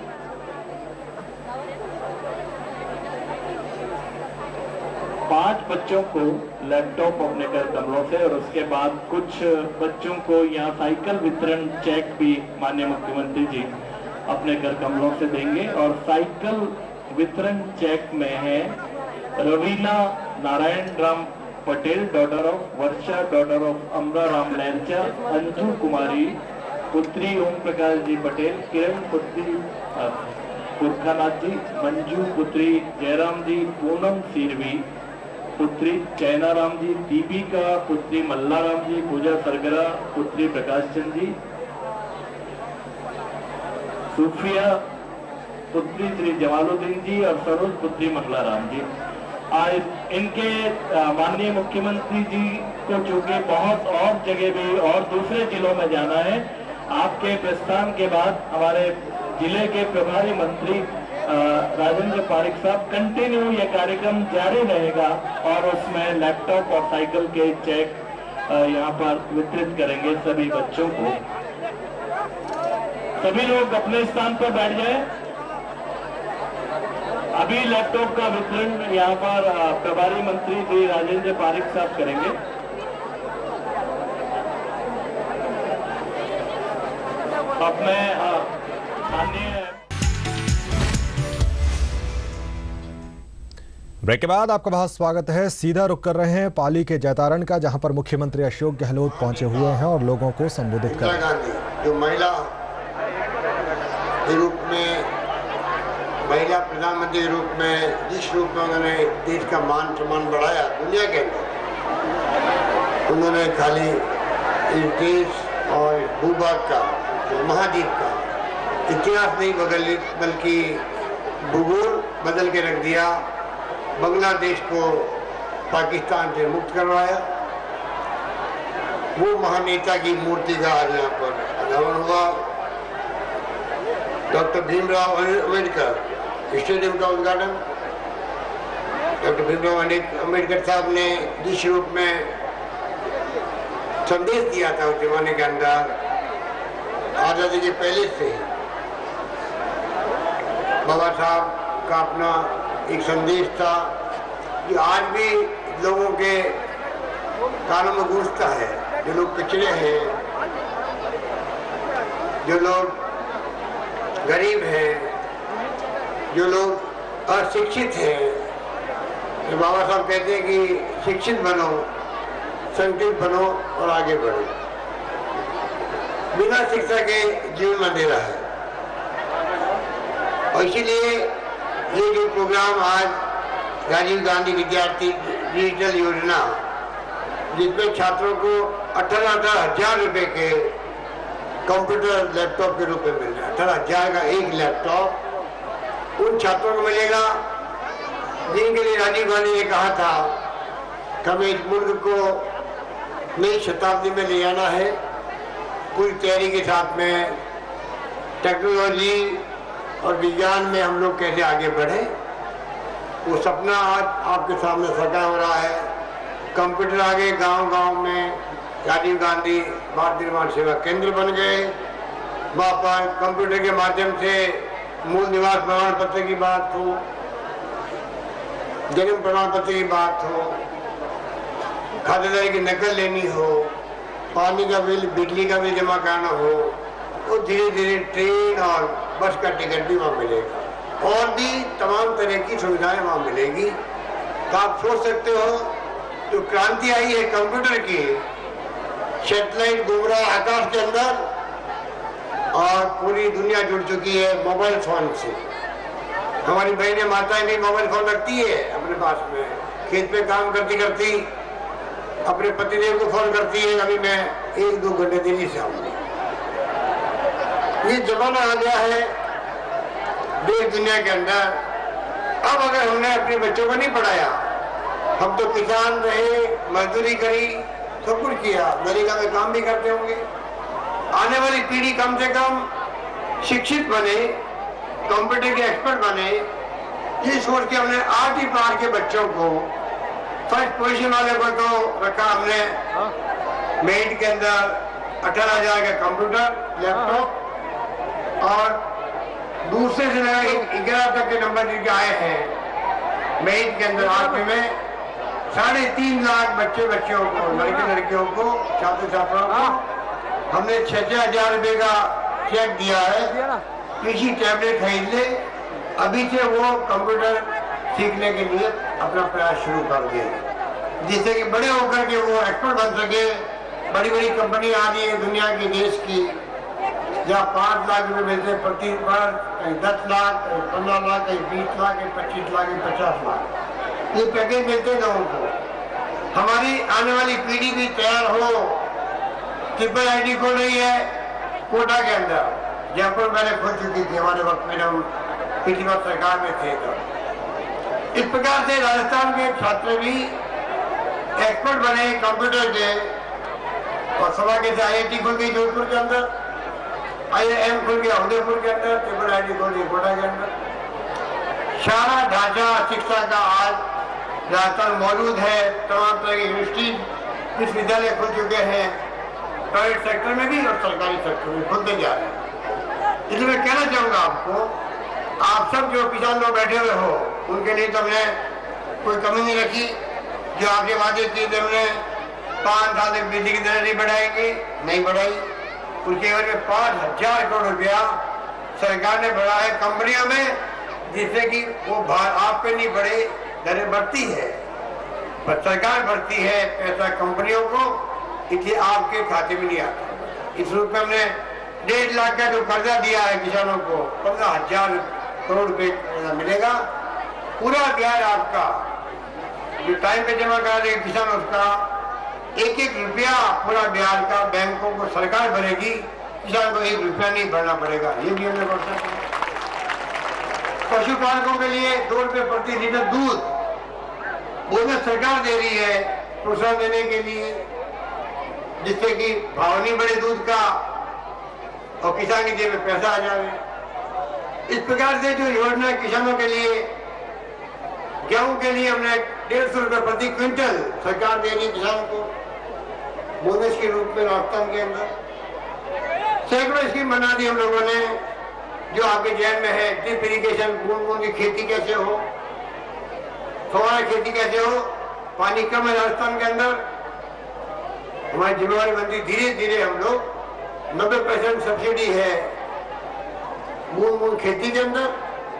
[SPEAKER 3] 5 बच्चों को लैपटॉप अपने कर कमलों से, और उसके बाद कुछ बच्चों को यहाँ साइकिल वितरण चेक भी माननीय मुख्यमंत्री जी अपने कर कमलों से देंगे। और साइकिल वितरण चेक में है Raveena Narayan Ram Patel, daughter of Varsha, daughter of Amra Ram Laharcha, Anju Kumari पुत्री ओम प्रकाश जी पटेल, किरण पुत्री पुरखानाथ जी, मंजू पुत्री जयराम जी, पूनम सीरवी पुत्री चैना राम जी, दीपिका पुत्री मल्ला राम जी, पूजा सरगरा पुत्री प्रकाश चंद जी, सुफिया पुत्री श्री जमालुद्दीन जी और सरोज पुत्री मंगला राम जी। आज इनके माननीय मुख्यमंत्री जी को चूंकि बहुत और जगह भी और दूसरे जिलों में जाना है, आपके प्रस्थान के बाद हमारे जिले के प्रभारी मंत्री राजेंद्र पारिक साहब कंटिन्यू ये कार्यक्रम जारी रहेगा और उसमें लैपटॉप और साइकिल के चेक यहाँ पर वितरित करेंगे सभी बच्चों को। सभी लोग अपने स्थान पर बैठ जाएं। अभी लैपटॉप का वितरण यहाँ पर प्रभारी मंत्री श्री राजेंद्र पारिक साहब करेंगे। अब मैं माननीय
[SPEAKER 4] ब्रेक के बाद आपका बहुत स्वागत है। सीधा रुख कर रहे हैं पाली के जैतारण का, जहां पर मुख्यमंत्री अशोक गहलोत पहुंचे हुए हैं और लोगों को संबोधित कर रहे हैं।
[SPEAKER 2] जो महिला के रूप में, महिला प्रधानमंत्री के रूप में, जिस रूप में उन्होंने देश का मान सम्मान बढ़ाया दुनिया के अंदर, उन्होंने खाली इस देश और भूभाग का, महाद्वीप का इतिहास नहीं बल्कि भूगोल बदल के रख दिया। बांग्लादेश को पाकिस्तान से मुक्त करवाया। वो महानेता की मूर्ति का आज यहाँ पर अनावरण हुआ। डॉक्टर भीमराव अम्बेडकर स्टेडियम का उद्घाटन। डॉक्टर भीमराव अम्बेडकर साहब ने जिस रूप में संदेश दिया था उस जमाने के अंदर, आजादी के पहले से ही बाबा साहब का अपना एक संदेश था कि आज भी लोगों के कानों में गूंजता है। जो लोग पिछड़े हैं, जो लोग गरीब हैं, जो लोग अशिक्षित हैं, तो बाबा साहब कहते हैं कि शिक्षित बनो, संगठित बनो और आगे बढ़ो। बिना शिक्षा के जीवन अंधेरा है। और इसीलिए ये जो प्रोग्राम आज राजीव गांधी विद्यार्थी डिजिटल योजना, जिसमें छात्रों को 18,000 रुपए के कंप्यूटर लैपटॉप के रूप में मिल रहा है। 18,000 का एक लैपटॉप उन छात्रों को मिलेगा जिनके लिए राजीव गांधी ने कहा था कि हमें इस मुल्क को नई शताब्दी में ले जाना है, पूरी तैयारी के साथ में टेक्नोलॉजी और विज्ञान में हम लोग कैसे आगे बढ़े। वो सपना आज आपके सामने साकार हो रहा है। कंप्यूटर आ गए, गांव-गांव में राजीव गांधी भारतीय निर्माण सेवा केंद्र बन गए। वहाँ पर कंप्यूटर के माध्यम से मूल निवास प्रमाण पत्र की बात हो, जन्म प्रमाण पत्र की बात हो, खातेदारी की नकल लेनी हो, पानी का बिल, बिजली का बिल जमा कराना हो, वो धीरे धीरे ट्रेन और बस का टिकट भी वहाँ मिलेगा और भी तमाम तरह की सुविधाएं वहाँ मिलेगी। तो आप सोच सकते हो जो क्रांति आई है कंप्यूटर की, सैटेलाइट घूम रहा है आकाश के अंदर और पूरी दुनिया जुड़ चुकी है मोबाइल फोन से। हमारी बहनें माताएं भी मोबाइल फोन रखती है अपने पास में, खेत पे काम करती करती अपने पतिदेव को फोन करती है, अभी मैं 1-2 घंटे दिल्ली से आऊंगी। ये जमाना आ गया है देश दुनिया के अंदर। अब अगर हमने अपने बच्चों को नहीं पढ़ाया, हम तो किसान रहे, मजदूरी करी, सब कुछ किया, नरेगा में काम भी करते होंगे। आने वाली पीढ़ी कम से कम शिक्षित बने, कंप्यूटर के एक्सपर्ट बने, ये सोच के हमने 8वीं पार के बच्चों को, फर्स्ट पोजीशन वाले को तो रखा हमने मेरिट के अंदर 18,000 का कंप्यूटर लैपटॉप और दूसरे से 11 तक के नंबर जिनके आए हैं मेरिट के अंदर 8वीं में 3.5 लाख बच्चों को, लड़कियों को, छात्र छात्राओं को हमने 6,000 रुपए का चेक दिया है। किसी टैबलेट खरीद ले, अभी से वो कंप्यूटर सीखने के लिए अपना प्रयास शुरू कर दे, जिससे कि बड़े होकर के वो एक्सपर्ट बन सके। बड़ी बड़ी कंपनी आ रही है दुनिया की, देश की, जहाँ 5 लाख रुपए मिलते प्रति वर्ष, कहीं 10 लाख, कहीं 15 लाख, कहीं 20 लाख, कहीं 25 लाख, कहीं 50 लाख, ये पैकेज मिलते हैं लोगों को। हमारी आने वाली पीढ़ी भी तैयार हो। ट्रिपल आईडी खोल रही है कोटा के अंदर, जयपुर मैंने खोल चुकी थी हमारे वक्त में, हम पिछली बार सरकार में थे। तो इस प्रकार से राजस्थान के छात्र भी एक्सपर्ट बने कंप्यूटर के, और सभा के से IIT खुल गई जोधपुर के अंदर, IIM खुल गया उदयपुर के अंदर, ट्रिपल आईडी खुल गई कोटा के अंदर। सारा ढांचा शिक्षा का आज राजस्थान मौजूद है। तमाम तरह की यूनिवर्सिटी, विश्वविद्यालय खुल चुके हैं, प्राइवेट सेक्टर में भी और सरकारी सेक्टर में खुलते जा रहे हैं। इसलिए मैं कहना चाहूंगा आपको, आप सब जो किसान लोग बैठे हुए हो, उनके लिए तो हमने कोई कमी नहीं रखी। जो आपके वादे किए थे हमने 5 साल में बिजली की दर नहीं बढ़ाएंगे, नहीं बढ़ाई। उसके एवज में 5,000 करोड़ रुपया सरकार ने बढ़ाया है कंपनियों में, जिससे कि वो भार आप पे नहीं बढ़े, दरें बढ़ती है पर सरकार बढ़ती है पैसा कंपनियों को, इसलिए आपके खाते में नहीं आता। इस रूप में हमने 1.5 लाख का जो कर्जा दिया है किसानों को, 15,000 करोड़ रुपए मिलेगा। पूरा ब्याज आपका जो टाइम पे जमा करा देगा किसान, उसका 1-1 रुपया पूरा ब्याज का बैंकों को सरकार भरेगी, किसान को 1 रुपया नहीं भरना पड़ेगा। ये भी हमने घोषणा की। पशुपालकों के लिए 2 रुपये प्रति लीटर दूध बोनस सरकार दे रही है प्रोत्साहन देने के लिए, जिससे कि भाव नहीं बढ़े दूध का और किसान की जेब में पैसा आ जाए। इस प्रकार से जो योजना किसानों के लिए, गेहूं के लिए हमने 150 रुपये प्रति क्विंटल सरकार दे रही किसानों को। बोनस के रूप में राजस्थान के अंदर सैकड़ों स्कीम बना दी हम लोगों ने, जो आपके जहन में है। ड्रिप इरिगेशन, बूंद बूंद की खेती कैसे हो, फव्वारा खेती कैसे हो। पानी कम है राजस्थान के अंदर, हमारी जिम्मेवारी बनती, धीरे धीरे हम लोग 90% सब्सिडी है बूंद बूंद खेती के अंदर,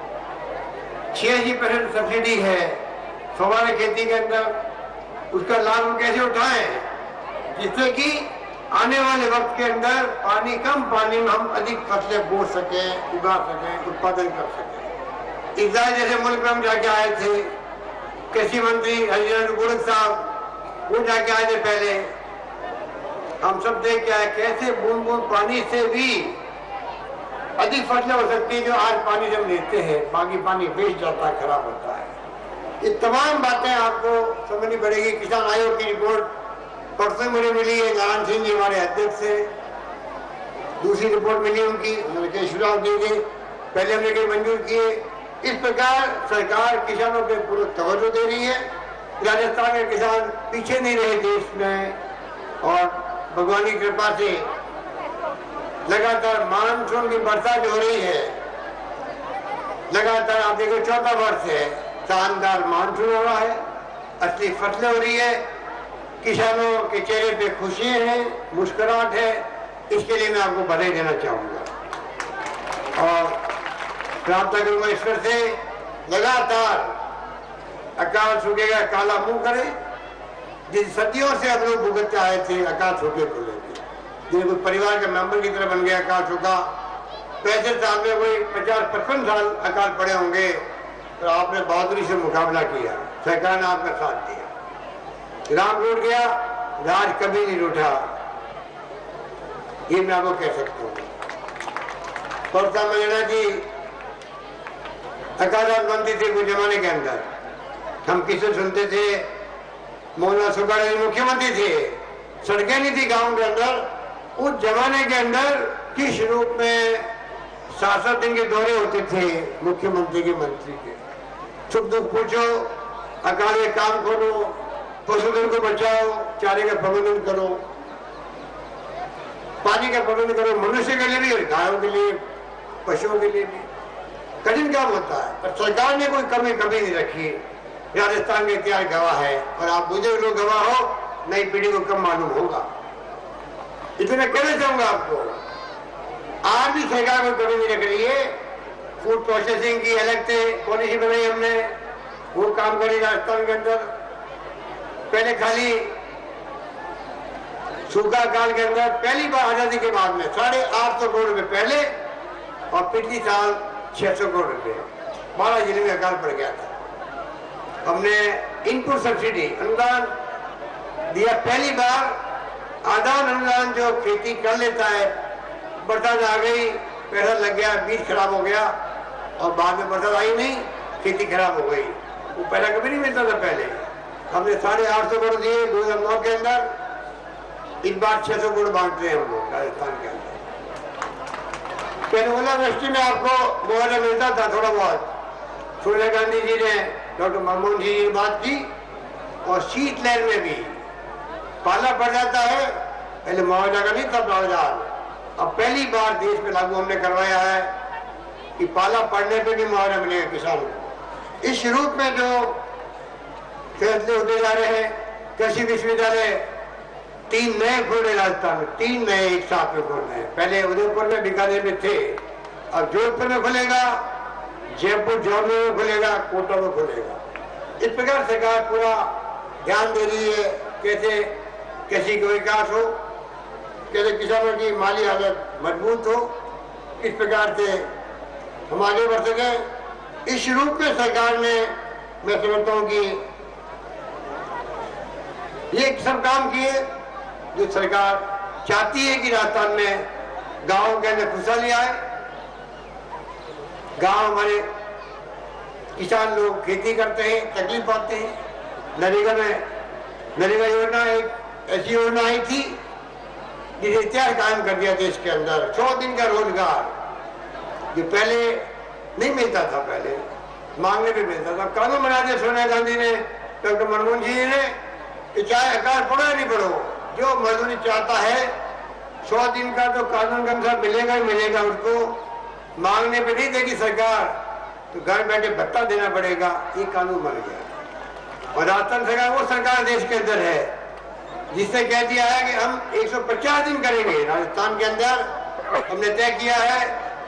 [SPEAKER 2] 86% सब्सिडी है फव्वारा खेती के अंदर। उसका लाभ हम कैसे उठाएं जिससे कि आने वाले वक्त के अंदर कम पानी में हम अधिक फसलें बो सकें, उगा सकें, उत्पादन कर सकें। इजराइल जैसे मुल्क में हम जाके आए थे, कृषि मंत्री हरियाणा गुरु साहब वो जाके आए थे पहले, हम सब देख के आए कैसे बूंद बूंद पानी से भी अधिक फसलें हो सकती है। जो आज पानी जब लेते हैं बाकी पानी वेस्ट जाता है, खराब होता है। ये तमाम बातें आपको समझनी पड़ेगी। किसान आयोग की रिपोर्ट परसों मुझे मिली है, नारायण सिंह जी हमारे अध्यक्ष से दूसरी रिपोर्ट मिली उनकी, उन्होंने कई सुझाव दिए, पहले हमने कई मंजूर किए। इस प्रकार सरकार किसानों पे पूरा तवज्जो दे रही है। राजस्थान के किसान पीछे नहीं रहे देश में, और भगवान की कृपा से लगातार मानसून की बरसात हो रही है। लगातार आप देखो चौथा वर्ष है, शानदार मानसून हो रहा है, असली फसलें हो रही है, किसानों के चेहरे पे खुशियां हैं, मुस्कुराहट है। इसके लिए मैं आपको बधाई देना चाहूंगा और प्रार्थना करूंगा ईश्वर से लगातार अकाल सूखेगा काला मुंह करे। जिन सदियों से हम लोग भुगतते आए थे अकाल सूखे को लेकर, जिन्हें कोई परिवार के मेंबर की तरह बन गया अकाल सूखा। 65 साल में कोई 50-55 साल अकाल पड़े होंगे, तो आपने बहादुरी से मुकाबला किया, सरकार ने आपका साथ दिया। राम लूट गया, राज कभी नहीं लूटा, ये मैं आपको कह सकता हूँ। परसा मजना जी अकाल मंत्री थे कुछ जमाने के अंदर, हम किसे सुनते थे, मोहन सुखाड़े मुख्यमंत्री थे, सड़कें नहीं थी गांव के अंदर। उस जमाने के अंदर किस रूप में 7-7 दिन के दौरे होते थे मुख्यमंत्री के, मंत्री के। सुख दुख पूछो, अकाल के काम करो, पशुधन को बचाओ, चारे का प्रबंधन करो, पानी का प्रबंध करो, मनुष्य के लिए भी और गायों के लिए, पशुओं के लिए भी। कठिन काम होता है, पर सरकार ने कोई कमी कभी नहीं रखी। राजस्थान का इतिहास गवाह है, और आप बुजुर्ग लोग गवाह हो, नई पीढ़ी को कम मालूम होगा। इतना कहना चाहूंगा आपको, आज भी सरकार को कभी नहीं रख रही है। फूड प्रोसेसिंग की अलग से पॉलिसी बनाई हमने, वो काम करी राजस्थान के अंदर। पहले खाली सूखा काल के अंदर पहली बार आजादी के बाद में 850 करोड़ रुपए पहले, और पिछली साल 600 करोड़ रुपए 12 जिले में अकाल पड़ गया था। हमने इनपुट सब्सिडी अनुदान दिया पहली बार। आदान अनुदान जो खेती कर लेता है, बरसात आ गई, पैसा लग गया, बीज खराब हो गया, और बाद में बरसात आई नहीं, खेती खराब हो गई, वो पैसा कभी नहीं मिलता था पहले। हमने 850 करोड़ दिए 2009 के अंदर, इस बार 600 करोड़ बांट रहे हैं हम लोग राजस्थान के अंदर। पहले ओलावृष्टि में आपको मुआवजा मिलता था थोड़ा बहुत, सोनिया गांधी जी ने, डॉक्टर मनमोहन जी ने बात की, और शीत लहर में भी पाला पड़ जाता है, पहले मुआवजा का नहीं था प्रावधान, अब पहली बार देश में लागू हमने करवाया है कि पाला पड़ने पे भी मुआवजा मिलेगा किसानों को। इस रूप में जो फैसले होते जा रहे हैं, कृषि विश्वविद्यालय 3 नए खोल रहे राजस्थान में, 3 नए एक साथ में खोल रहे हैं। पहले उदयपुर में, बीकानेर में थे, अब जोधपुर में खुलेगा, जयपुर जौनपुर में खुलेगा, कोटा में खुलेगा। इस प्रकार सरकार पूरा ध्यान दे रही है कैसे कृषि का विकास हो, कैसे किसानों की माली हालत मजबूत हो। इस प्रकार से हम आगे बढ़ सके। इस रूप में सरकार ने, मैं समझता हूँ कि ये सब काम किए जो सरकार चाहती है कि राजस्थान में गांवों के अंदर खुशहाली आए। गांव हमारे किसान लोग खेती करते हैं, तकलीफ पाते हैं। नरेगा योजना एक ऐसी योजना आई थी जिसे इतिहास कायम कर दिया देश के अंदर। 100 दिन का रोजगार जो पहले नहीं मिलता था, पहले मांगने पे मिलता था। कानून बना दिया सोनिया गांधी ने, डॉक्टर मनमोहन जी ने, कि चाहे अकाल पड़ो या नहीं पड़ो, जो मजदूरी चाहता है 100 दिन का तो कानून के अनुसार मिलेगा ही मिलेगा, उसको मांगने पे नहीं देगी सरकार, तो घर बैठे भत्ता देना पड़ेगा। ये कानून बन गया। और राजस्थान सरकार वो सरकार देश के अंदर है जिसने कह दिया है कि हम 150 दिन करेंगे। राजस्थान के अंदर हमने तय किया है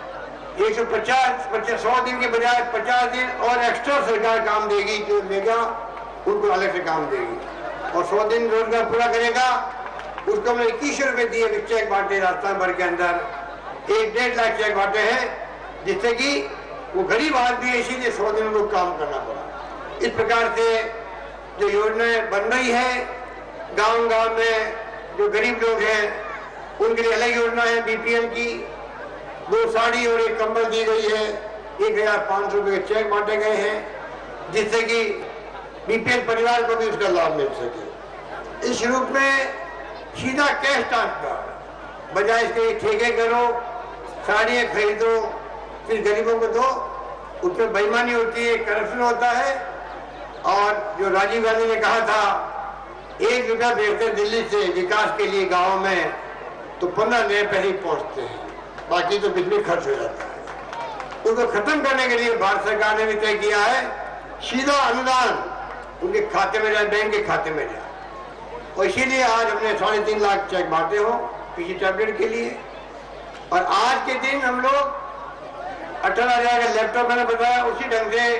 [SPEAKER 2] 100 दिन के बजाय 50 दिन और एक्स्ट्रा सरकार काम देगी, जो लेगा उनको अलग से काम देगी। और 100 दिन रोजगार पूरा करेगा, उसको हमने 21 रुपए दिए चेक बांटे राजस्थान भर के अंदर। 1-1.5 लाख चेक बांटे हैं, जिससे कि वो गरीब आदमी है, इसीलिए 100 दिन उनको काम करना पड़ा। इस प्रकार से जो योजनाएं बन रही है, गांव-गांव में जो गरीब लोग हैं उनके लिए अलग योजना है। बीपीएल की 2 साड़ी और 1 कंबल दी गई है। 1500 रुपए के चेक बांटे गए हैं, जिससे कि बीपीएल परिवार को भी उसका लाभ मिल सके। इस रूप में सीधा कैश ट्रांसफर, बजाय इसके ठेके करो, साड़ियाँ खरीदो, फिर गरीबों को दो, उसमें बेईमानी होती है, करप्शन होता है। और जो राजीव गांधी ने कहा था 1 रुपया भेजते दिल्ली से विकास के लिए गाँव में, तो 15 नए पैसे पहुंचते हैं, बाकी तो बिजली खर्च हो जाता है। उसको खत्म करने के लिए भारत सरकार ने भी तय किया है सीधा अनुदान उनके खाते में जाए, बैंक के खाते में जाए। और इसीलिए आज हमने 3.5 लाख चेक बांटे हो पीजी टैबलेट के लिए। और आज के दिन हम लोग 18,000 का लैपटॉप, मैंने बताया, उसी ढंग से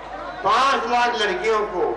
[SPEAKER 2] 5 लाख लड़कियों को,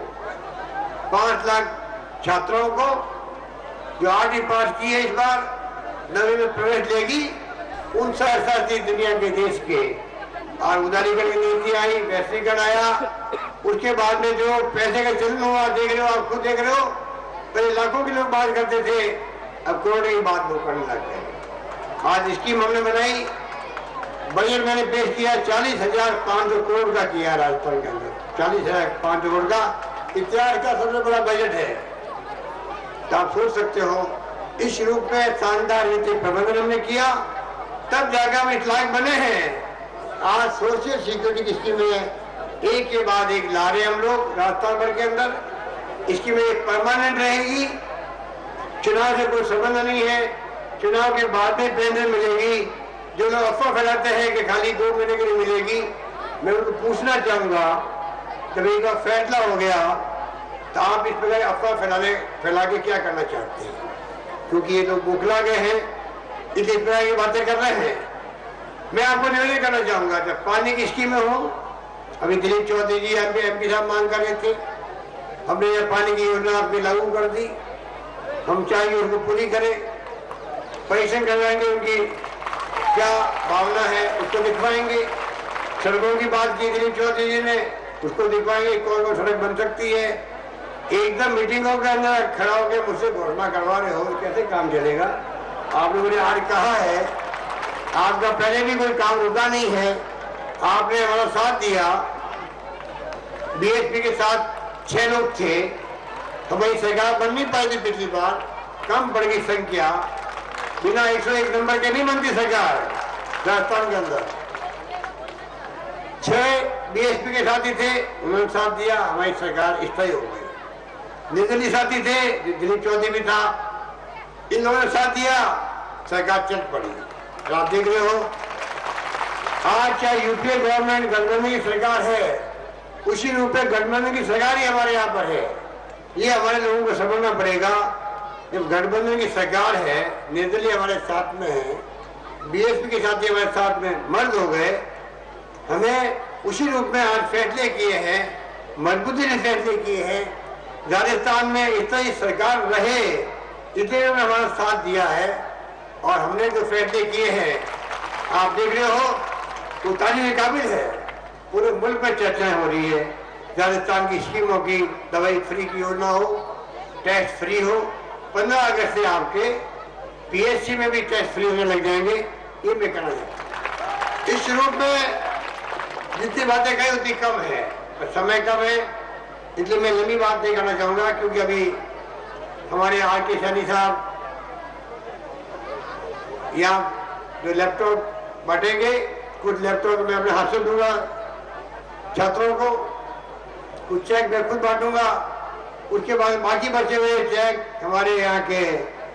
[SPEAKER 2] 5 लाख छात्रों को जो 8वीं पास की है इस बार 9वीं में प्रवेश लेगी, उन साथी दुनिया के देश के। और उदारीकरण की नीति आई, वैश्वीकरण आया, उसके बाद में जो पैसे का चलन हुआ, देख रहे हो, आप खुद देख रहे हो, पहले लाखों के लोग बात करते थे, अब करोड़ों की बात लोग करने लग गए। आज स्कीम हमने बनाई, बजट मैंने पेश किया 40,500 करोड़ का किया राजस्थान के अंदर। 40,500 करोड़ का इतिहास का सबसे बड़ा बजट है। तो आप सोच सकते हो इस रूप में शानदार नीति प्रबंधन हमने किया, तब जाकर हम इस लायक बने हैं। आज सोशल सिक्योरिटी की स्कीमें एक के बाद एक ला रहे हम लोग राजस्थान भर के अंदर। स्कीमें परमानेंट रहेगी, चुनाव से कोई संबंध नहीं है, चुनाव के बाद में पेंशन मिलेगी। जो लोग अफवाह फैलाते हैं कि खाली 2 महीने के लिए मिलेगी, मैं उनको पूछना चाहूंगा, जब एक बार फैसला हो गया तो आप इस प्रकार अफवाह फैला के क्या करना चाहते हैं? क्योंकि ये लोग बौखला गए हैं, इसलिए इस तरह की बातें कर रहे हैं। मैं आपको निवेदन करना चाहूंगा, जब पानी की स्कीमें हो, अभी दिलीप चौधरी जी एमपी साहब मांग कर रहे थे, हमने यह पानी की योजना आपने लागू कर दी, हम चाहेंगे उसको पूरी करें, परीक्षण करवाएंगे, उनकी क्या भावना है उसको दिखवाएंगे। सड़कों की बात की दिलीप चौधरी जी ने, उसको दिखवाएंगे कौन कौन सड़क बन सकती है। एकदम मीटिंगों के अंदर खड़ा होकर मुझसे घोषणा करवा रहे हो, कैसे काम चलेगा? आप लोगों ने आज कहा है, आपका पहले भी कोई काम रुका नहीं है, आपने हमारा साथ दिया। बीएसपी के साथ 6 लोग थे, हमारी सरकार बन नहीं पाई थी पिछली बार, कम पड़ गई संख्या, बिना 101 नंबर के नहीं बनती सरकार राजस्थान के अंदर। 6 बीएसपी के साथी थे, उन्होंने साथ दिया, हमारी सरकार स्थायी हो गई। निर्दलीय साथी थे, दिलीप चौधरी भी था, इन लोगों ने साथ दिया, सरकार चल पड़ी। आप देख रहे हो आज चाहे यूपीए गवर्नमेंट गठबंधन की सरकार है, उसी रूप में गठबंधन की सरकार ही हमारे यहाँ पर है। ये हमारे लोगों को समझना पड़ेगा, जब गठबंधन की सरकार है, निर्दलीय हमारे साथ में है, बीएसपी के साथी हमारे साथ में मर्द हो गए, हमें उसी रूप में आज फैसले किए हैं, मजबूती से फैसले किए हैं। राजस्थान में इतनी सरकार रहे, इतने ने हमारा साथ दिया है, और हमने जो फैसले किए हैं आप देख रहे हो, तो तारीफ के काबिल है। पूरे मुल्क में चर्चाएं हो रही है, राजस्थान की स्कीमों की, दवाई फ्री की योजना हो, टेस्ट फ्री हो, 15 अगस्त से आपके पीएचसी में भी टेस्ट फ्री होने लग जाएंगे, ये मैं कहना चाहता हूँ। इस रूप में जितनी बातें कही उतनी कम है, समय कम है, इसलिए मैं लंबी बात नहीं करना चाहूंगा, क्योंकि अभी हमारे आर.के. सैनी साहब यहाँ जो लैपटॉप बांटेंगे, कुछ लैपटॉप मैं अपने हाथ से दूंगा छात्रों को, कुछ चेक मैं खुद बांटूंगा, उसके बाद बाकी बचे हुए चेक हमारे यहाँ के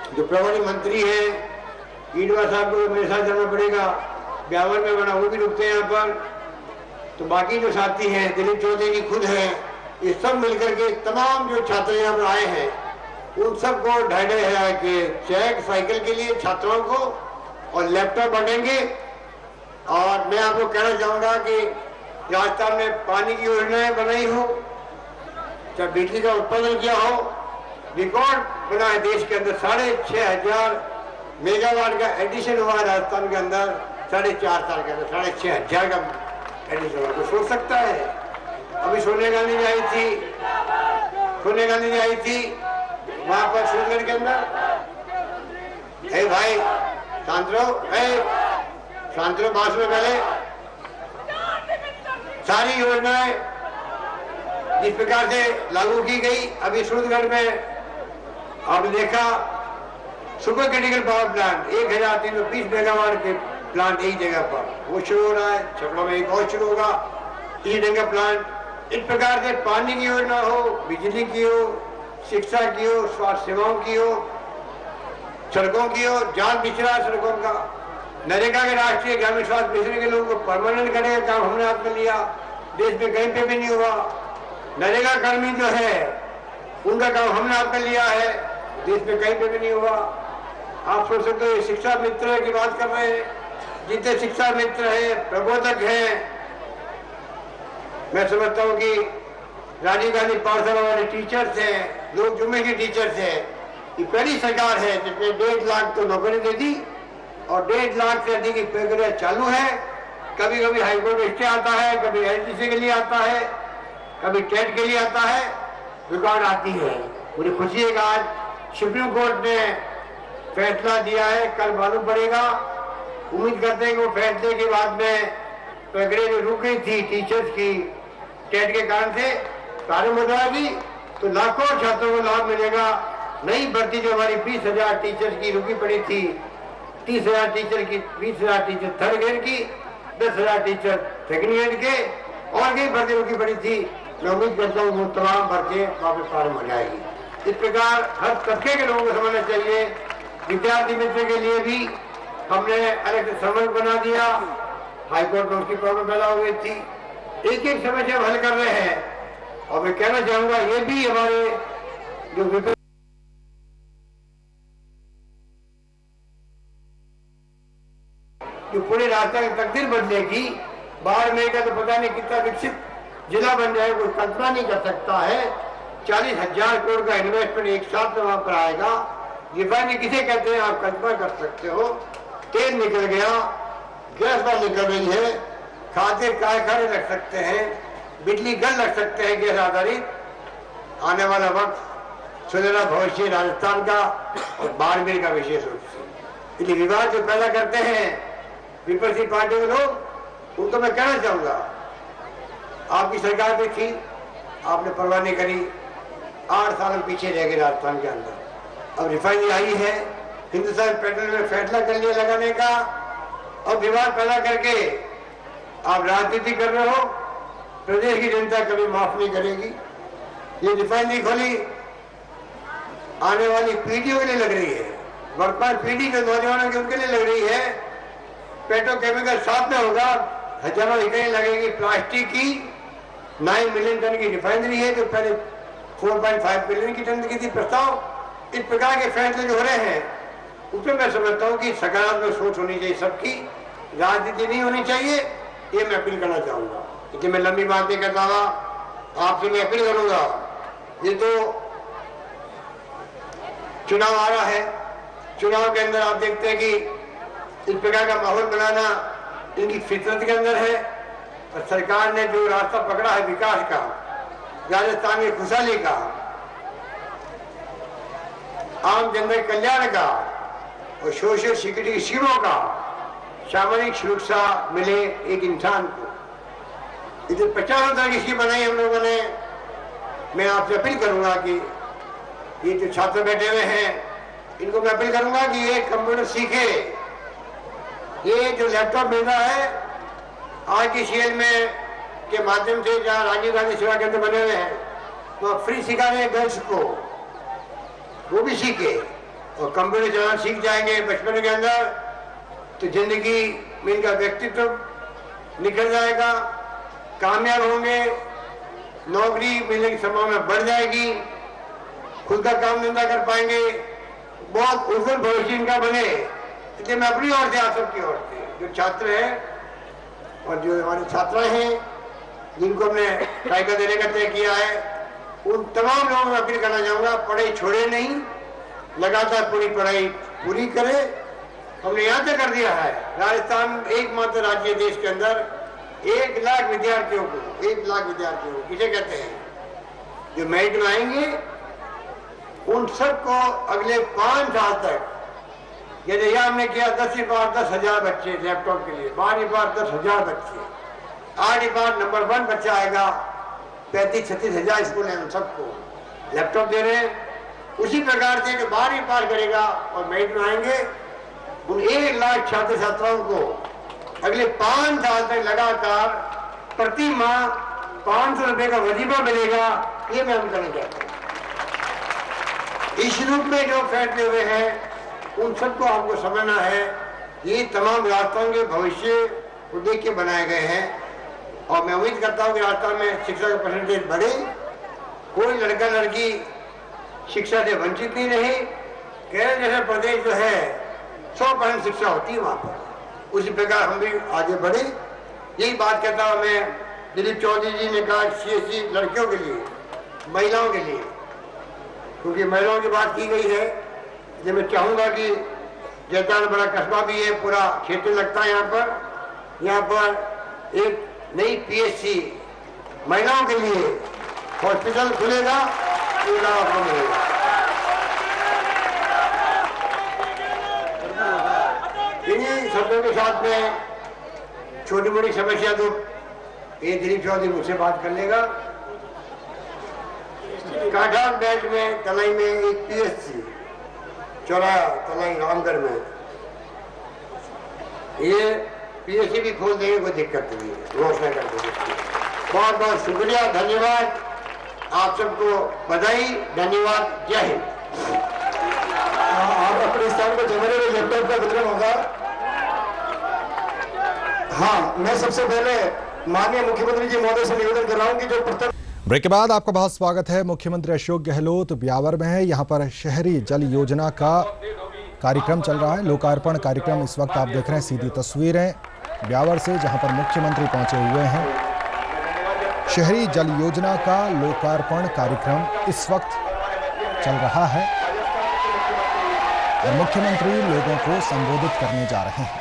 [SPEAKER 2] जो प्रभारी मंत्री है ईडवा साहब को मेरे साथ जाना पड़ेगा, ब्यावर में बना वो भी रुकते हैं यहाँ पर। तो बाकी जो साथी हैं, दिलीप चौधरी जी खुद हैं, ये सब मिलकर के तमाम जो छात्र यहाँ पर आए हैं उन सबको 2,500 के चेक साइकिल के लिए छात्रों को और लैपटॉप बांटेंगे। और मैं आपको कहना चाहूंगा कि राजस्थान में पानी की योजनाएं बनाई हो, चाहे बिजली का उत्पादन किया हो, रिकॉर्ड बना है देश के अंदर। 6,500 मेगावाट का एडिशन हुआ राजस्थान के अंदर 4.5 साल के अंदर 6,500 का एडिशन हुआ। तो सोच सकता है। अभी सोनिया गांधी जी आई थी वहां पर श्रीनगर के अंदर। भाई शांतरो बात में पहले सारी योजनाएं जिस प्रकार से लागू की गई। अभी सूरतगढ़ में आपने देखा super critical power plant 1,320 megawatt के प्लांट एक जगह पर वो शुरू हो रहा है। छपड़ा में एक और शुरू होगा इसी ढंग का प्लांट। इस प्रकार से पानी की योजना हो, बिजली की हो, शिक्षा की हो, स्वास्थ्य सेवाओं की हो, सड़कों की हो, जाल बिछड़ा सड़कों का। नरेगा के राष्ट्रीय ग्रामीण स्वास्थ्य मिशन के लोगों को परमानेंट करने का काम हमने हाथ में लिया, देश में कहीं पे भी नहीं हुआ। नरेगा कर्मी जो है उनका काम हमने हाथ में लिया है, देश में कहीं पे भी नहीं हुआ। आप सोच सकते हो शिक्षा मित्र की बात कर रहे हैं, जितने शिक्षा मित्र हैं, प्रबोधक हैं, मैं समझता हूँ कि राजीव गांधी पाठशाला वाले टीचर्स हैं, लोग जुम्मे के टीचर्स हैं। ये पहली सरकार है जिसने 1.5 लाख तो नौकरी दे दी और 1.5 लाख से अधिक की प्रक्रिया चालू है। कभी कभी हाईकोर्ट स्टे आता है, कभी एलटीसी के लिए आता है, कभी टेट के लिए आता है, रिकॉर्ड आती है। मुझे खुशी है कि आज सुप्रीम कोर्ट ने फैसला दिया है, कल मालूम पड़ेगा। उम्मीद करते हैं कि वो फैसले के बाद में प्रक्रिया जो रुक गई थी टीचर्स की टेट के कारण से प्रारंभ हो जाएगी, तो लाखों छात्रों को लाभ मिलेगा। नई भर्ती जो हमारी 20,000 टीचर की रुकी पड़ी थी, 30,000 टीचर की, 20,000 टीचर थर्ड ग्रेड की, 10,000 टीचर सेकेंड ग्रेड के, और कई भर्ती रुकी पड़ी थी। मैं उम्मीद करता हूँ वो तमाम भर्ती वापस प्रारंभ हो जाएगी। इस प्रकार हर तबके के लोगों को समझना चाहिए। विद्यार्थी मित्र के लिए भी हमने अलग समझ बना दिया। हाईकोर्ट में उसकी प्रॉब्लम पैदा हो गई थी, एक एक समस्या हल कर रहे हैं। और मैं कहना चाहूंगा ये भी हमारे जो पूरे रास्ते की तकदीर बदलेगी। बाड़मेर का तो पता नहीं कितना विकसित जिला बन जाए, कोई कल्पना नहीं कर सकता है। 40,000 करोड़ का इन्वेस्टमेंट एक साथ वहां पर आएगा। रिफाइनरी किसे कहते हैं आप कल्पना कर सकते हो। तेल निकल गया, गैस बार निकल रही है, खाद्य कारखाने लग सकते हैं, बिजली घर लग सकते हैं गैस आधारित। आने वाला वक्त सुनहरा भविष्य राजस्थान का और बाड़मेर का विशेष रूप से। इसलिए विवाद जो पैदा करते हैं विपक्षी पार्टी के लोग, उनको मैं कहना चाहूंगा आपकी सरकार भी थी, आपने परवाह नहीं करी, 8 साल पीछे रह गए राजस्थान के अंदर। अब रिफाइनरी आई है, हिंदुस्तान पेट्रोल में फैसला कर लिया लगाने का, और विवाद पैदा करके आप राजनीति कर रहे हो। प्रदेश की जनता कभी माफ नहीं करेगी। ये रिफाइनरी खोली आने वाली पीढ़ियों के लिए लग रही है, वर्तमान पीढ़ी के नौजवानों के उनके लिए लग रही है। पेट्रोकेमिकल साथ में होगा, हजारों इकाइयां लगेगी प्लास्टिक की। 9 मिलियन टन की रिफाइनरी है जो पहले 4.5 मिलियन की टन की थी प्रस्ताव। इस प्रकार के फैसले जो हो रहे हैं उसमें मैं समझता हूँ कि सकारात्मक सोच होनी चाहिए सबकी, राजनीति नहीं होनी चाहिए। ये मैं अपील करना चाहूंगा। इसलिए मैं लंबी बात नहीं करता हुआ आपसे मैं अपील करूंगा, ये तो चुनाव आ रहा है, चुनाव के अंदर आप देखते हैं कि इस प्रकार का माहौल बनाना इनकी फितरत के अंदर है। और सरकार ने जो रास्ता पकड़ा है विकास का, राजस्थान की खुशहाली का, आम जनता कल्याण का और सोशल सिक्योरिटी स्कीमों का, सामाजिक सुरक्षा मिले एक इंसान को, इधर 50 तरह की स्कीम बनाई हम लोगों ने। मैं आपसे अपील करूंगा कि ये जो छात्र बैठे हुए हैं इनको मैं अपील करूंगा कि ये कंप्यूटर सीखे। ये जो लैपटॉप मिल रहा है आज की सीएल में के माध्यम से, जहाँ राजीव गांधी सेवा केंद्र बने हुए हैं, वहाँ फ्री सिखा रहे हैं गर्ल्स को, वो भी सीखे। और कंप्यूटर चलाना सीख जाएंगे बचपन के अंदर तो जिंदगी में इनका व्यक्तित्व निखर जाएगा, कामयाब होंगे, नौकरी मिलने की संभावना बढ़ जाएगी, खुद का काम धंधा कर पाएंगे, बहुत उज्जवल भविष्य इनका बने। इसलिए मैं अपनी ओर से, आप सबकी ओर से जो छात्र हैं और जो हमारे छात्राएं हैं जिनको हमने ट्राइका देने का तय किया है, उन तमाम लोगों में अपील करना चाहूंगा, पढ़ाई छोड़े नहीं, लगातार पूरी पढ़ाई पूरी करें। हमने यहाँ तक कर दिया है, राजस्थान एकमात्र राज्य देश के अंदर 1 लाख विद्यार्थियों को, 1 लाख विद्यार्थियों को किसे कहते हैं, जो मेरिट में आएंगे उन सबको अगले 5 साल तक, जैसे यह हमने किया 10वीं बार 10,000 बच्चे लैपटॉप के लिए, 12वीं बार 10,000 बच्चे, 8वीं बार नंबर 1 बच्चा आएगा, 35-36 हजार स्कूल हैं, उन सबको लैपटॉप दे रहे हैं। उसी प्रकार से जो 12वीं पार करेगा और मेरिट में आएंगे उन 1 लाख छात्र छात्राओं को अगले 5 साल तक लगातार प्रति माह 500 रुपए का वजीफा मिलेगा। ये मैं हम करना चाहता हूँ। इस रूप में जो फैसले हुए हैं उन सबको आपको समझना है, ये तमाम राजस्थान के भविष्य को देख के बनाए गए हैं और मैं उम्मीद करता हूँ कि राजस्थान में शिक्षा का परसेंटेज बढ़े, कोई लड़का लड़की शिक्षा से वंचित नहीं रहे। केरल जैसा प्रदेश जो है 100% शिक्षा होती है वहाँ पर, उसी प्रकार हम भी आगे बढ़े। यही बात कहता हूँ मैं, दिलीप चौधरी जी ने कहा CSC लड़कियों के लिए, महिलाओं के लिए, क्योंकि महिलाओं की बात की गई है, इसलिए मैं चाहूँगा कि जैताल बड़ा कस्बा भी है, पूरा क्षेत्र लगता है यहाँ पर एक नई PSC महिलाओं के लिए हॉस्पिटल खुलेगा, पूरा आपको मिलेगा। इन्हीं शब्दों के साथ में छोटी मोटी समस्या तो ये दिलीप चौधरी मुझसे बात कर लेगा। काठार बेल्ट में तलाई में एक PSC चौराया, तलाई रामगढ़ में, ये PSC भी खोल देंगे, कोई दिक्कत नहीं है, घोषणा कर देंगे। बहुत बहुत शुक्रिया, धन्यवाद, आप सबको बधाई, धन्यवाद, जय हिंद।
[SPEAKER 5] आप अपने स्थान पर जमे रहे, लैपटॉप का वितरण होगा। हाँ, मैं सबसे पहले माननीय मुख्यमंत्री जी महोदय से निवेदन कर रहा हूँ कि जो प्रथम
[SPEAKER 4] ब्रेक के बाद आपका बहुत स्वागत है। मुख्यमंत्री अशोक गहलोत ब्यावर में है। यहाँ पर शहरी जल योजना का कार्यक्रम चल रहा है, लोकार्पण कार्यक्रम इस वक्त आप देख रहे हैं। सीधी तस्वीरें ब्यावर से, जहाँ पर मुख्यमंत्री पहुंचे हुए हैं। शहरी जल योजना का लोकार्पण कार्यक्रम इस वक्त चल रहा है और मुख्यमंत्री लोगों को संबोधित करने जा रहे हैं।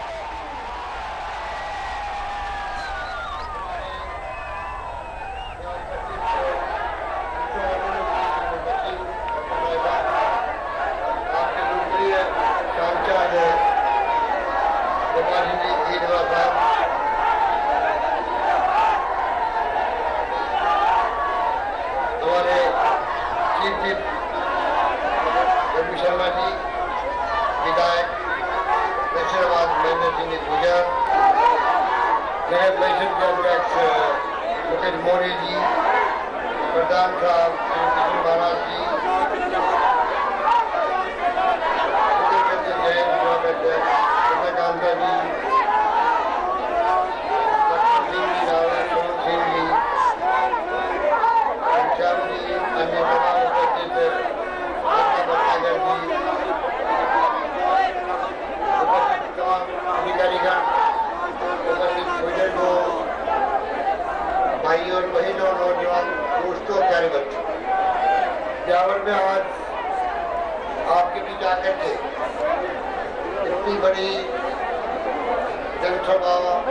[SPEAKER 2] भाई और बहन और नौजवान दोस्तों, प्यारे बच्चों, ब्यावर में आज आपके बीच आकर के इतनी बड़ी जनसभा,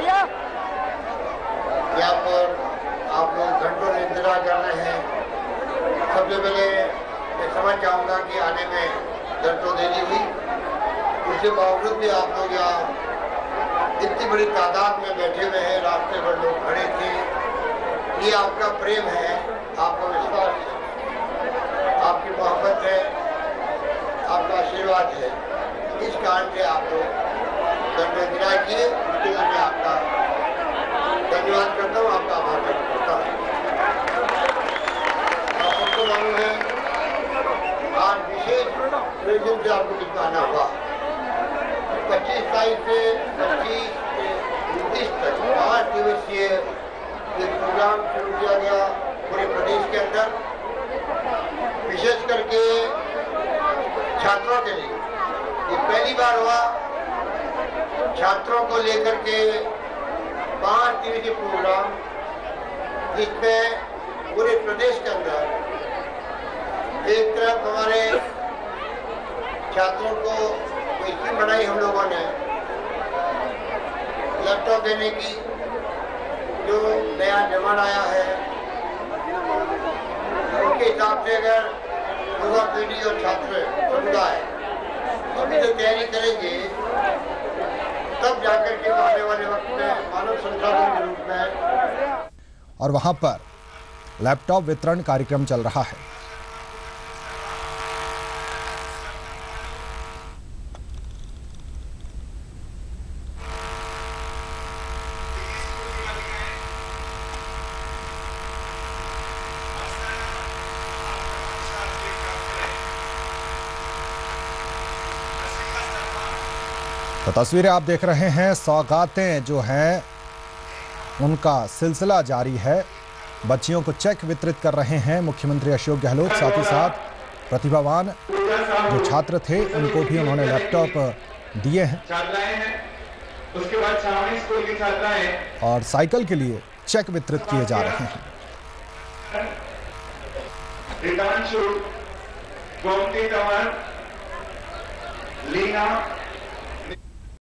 [SPEAKER 2] यहाँ पर आप लोग घंटों से इंतजार कर रहे हैं। सबसे पहले मैं समझ चाहूँगा कि आने में दर तो देरी हुई, उसके बावजूद भी आप लोग यहाँ इतनी बड़ी तादाद में बैठे हुए हैं, रास्ते पर लोग खड़े थे। ये आपका प्रेम है, आपका विश्वास है, आपकी मोहब्बत है, आपका आशीर्वाद है। इस कारण से आप लोग धन्यवाद किए, उसके लिए मैं आपका धन्यवाद करता हूँ, आपका आभार व्यक्त करता हूँ। आप सबको मालूम है आज विशेष प्रयोजन से आपको कितना बार हुआ छात्रों को लेकर के 5 दिवसीय प्रोग्राम, जिसमें पूरे प्रदेश के अंदर एक तरफ हमारे छात्रों को स्कीम बनाई हम लोगों ने लैपटॉप देने की, जो नया जमाना आया है उनके हिसाब से अगर युवा पीढ़ी और छात्र समुदाय अभी तो तैयारी करेंगे, तब जाकर के आने वाले वक्त में मानव संसाधन के रूप में।
[SPEAKER 4] और वहां पर लैपटॉप वितरण कार्यक्रम चल रहा है। तो तस्वीरें आप देख रहे हैं, सौगातें जो हैं उनका सिलसिला जारी है। बच्चियों को चेक वितरित कर रहे हैं मुख्यमंत्री अशोक गहलोत। साथ ही साथ प्रतिभावान जो छात्र थे उनको भी उन्होंने लैपटॉप दिए हैं।
[SPEAKER 3] उसके बाद छावनी स्कूल की छात्राएं
[SPEAKER 4] और साइकिल के लिए चेक वितरित किए जा रहे हैं।
[SPEAKER 3] रिकांशु, गोमती तंवर, लीना,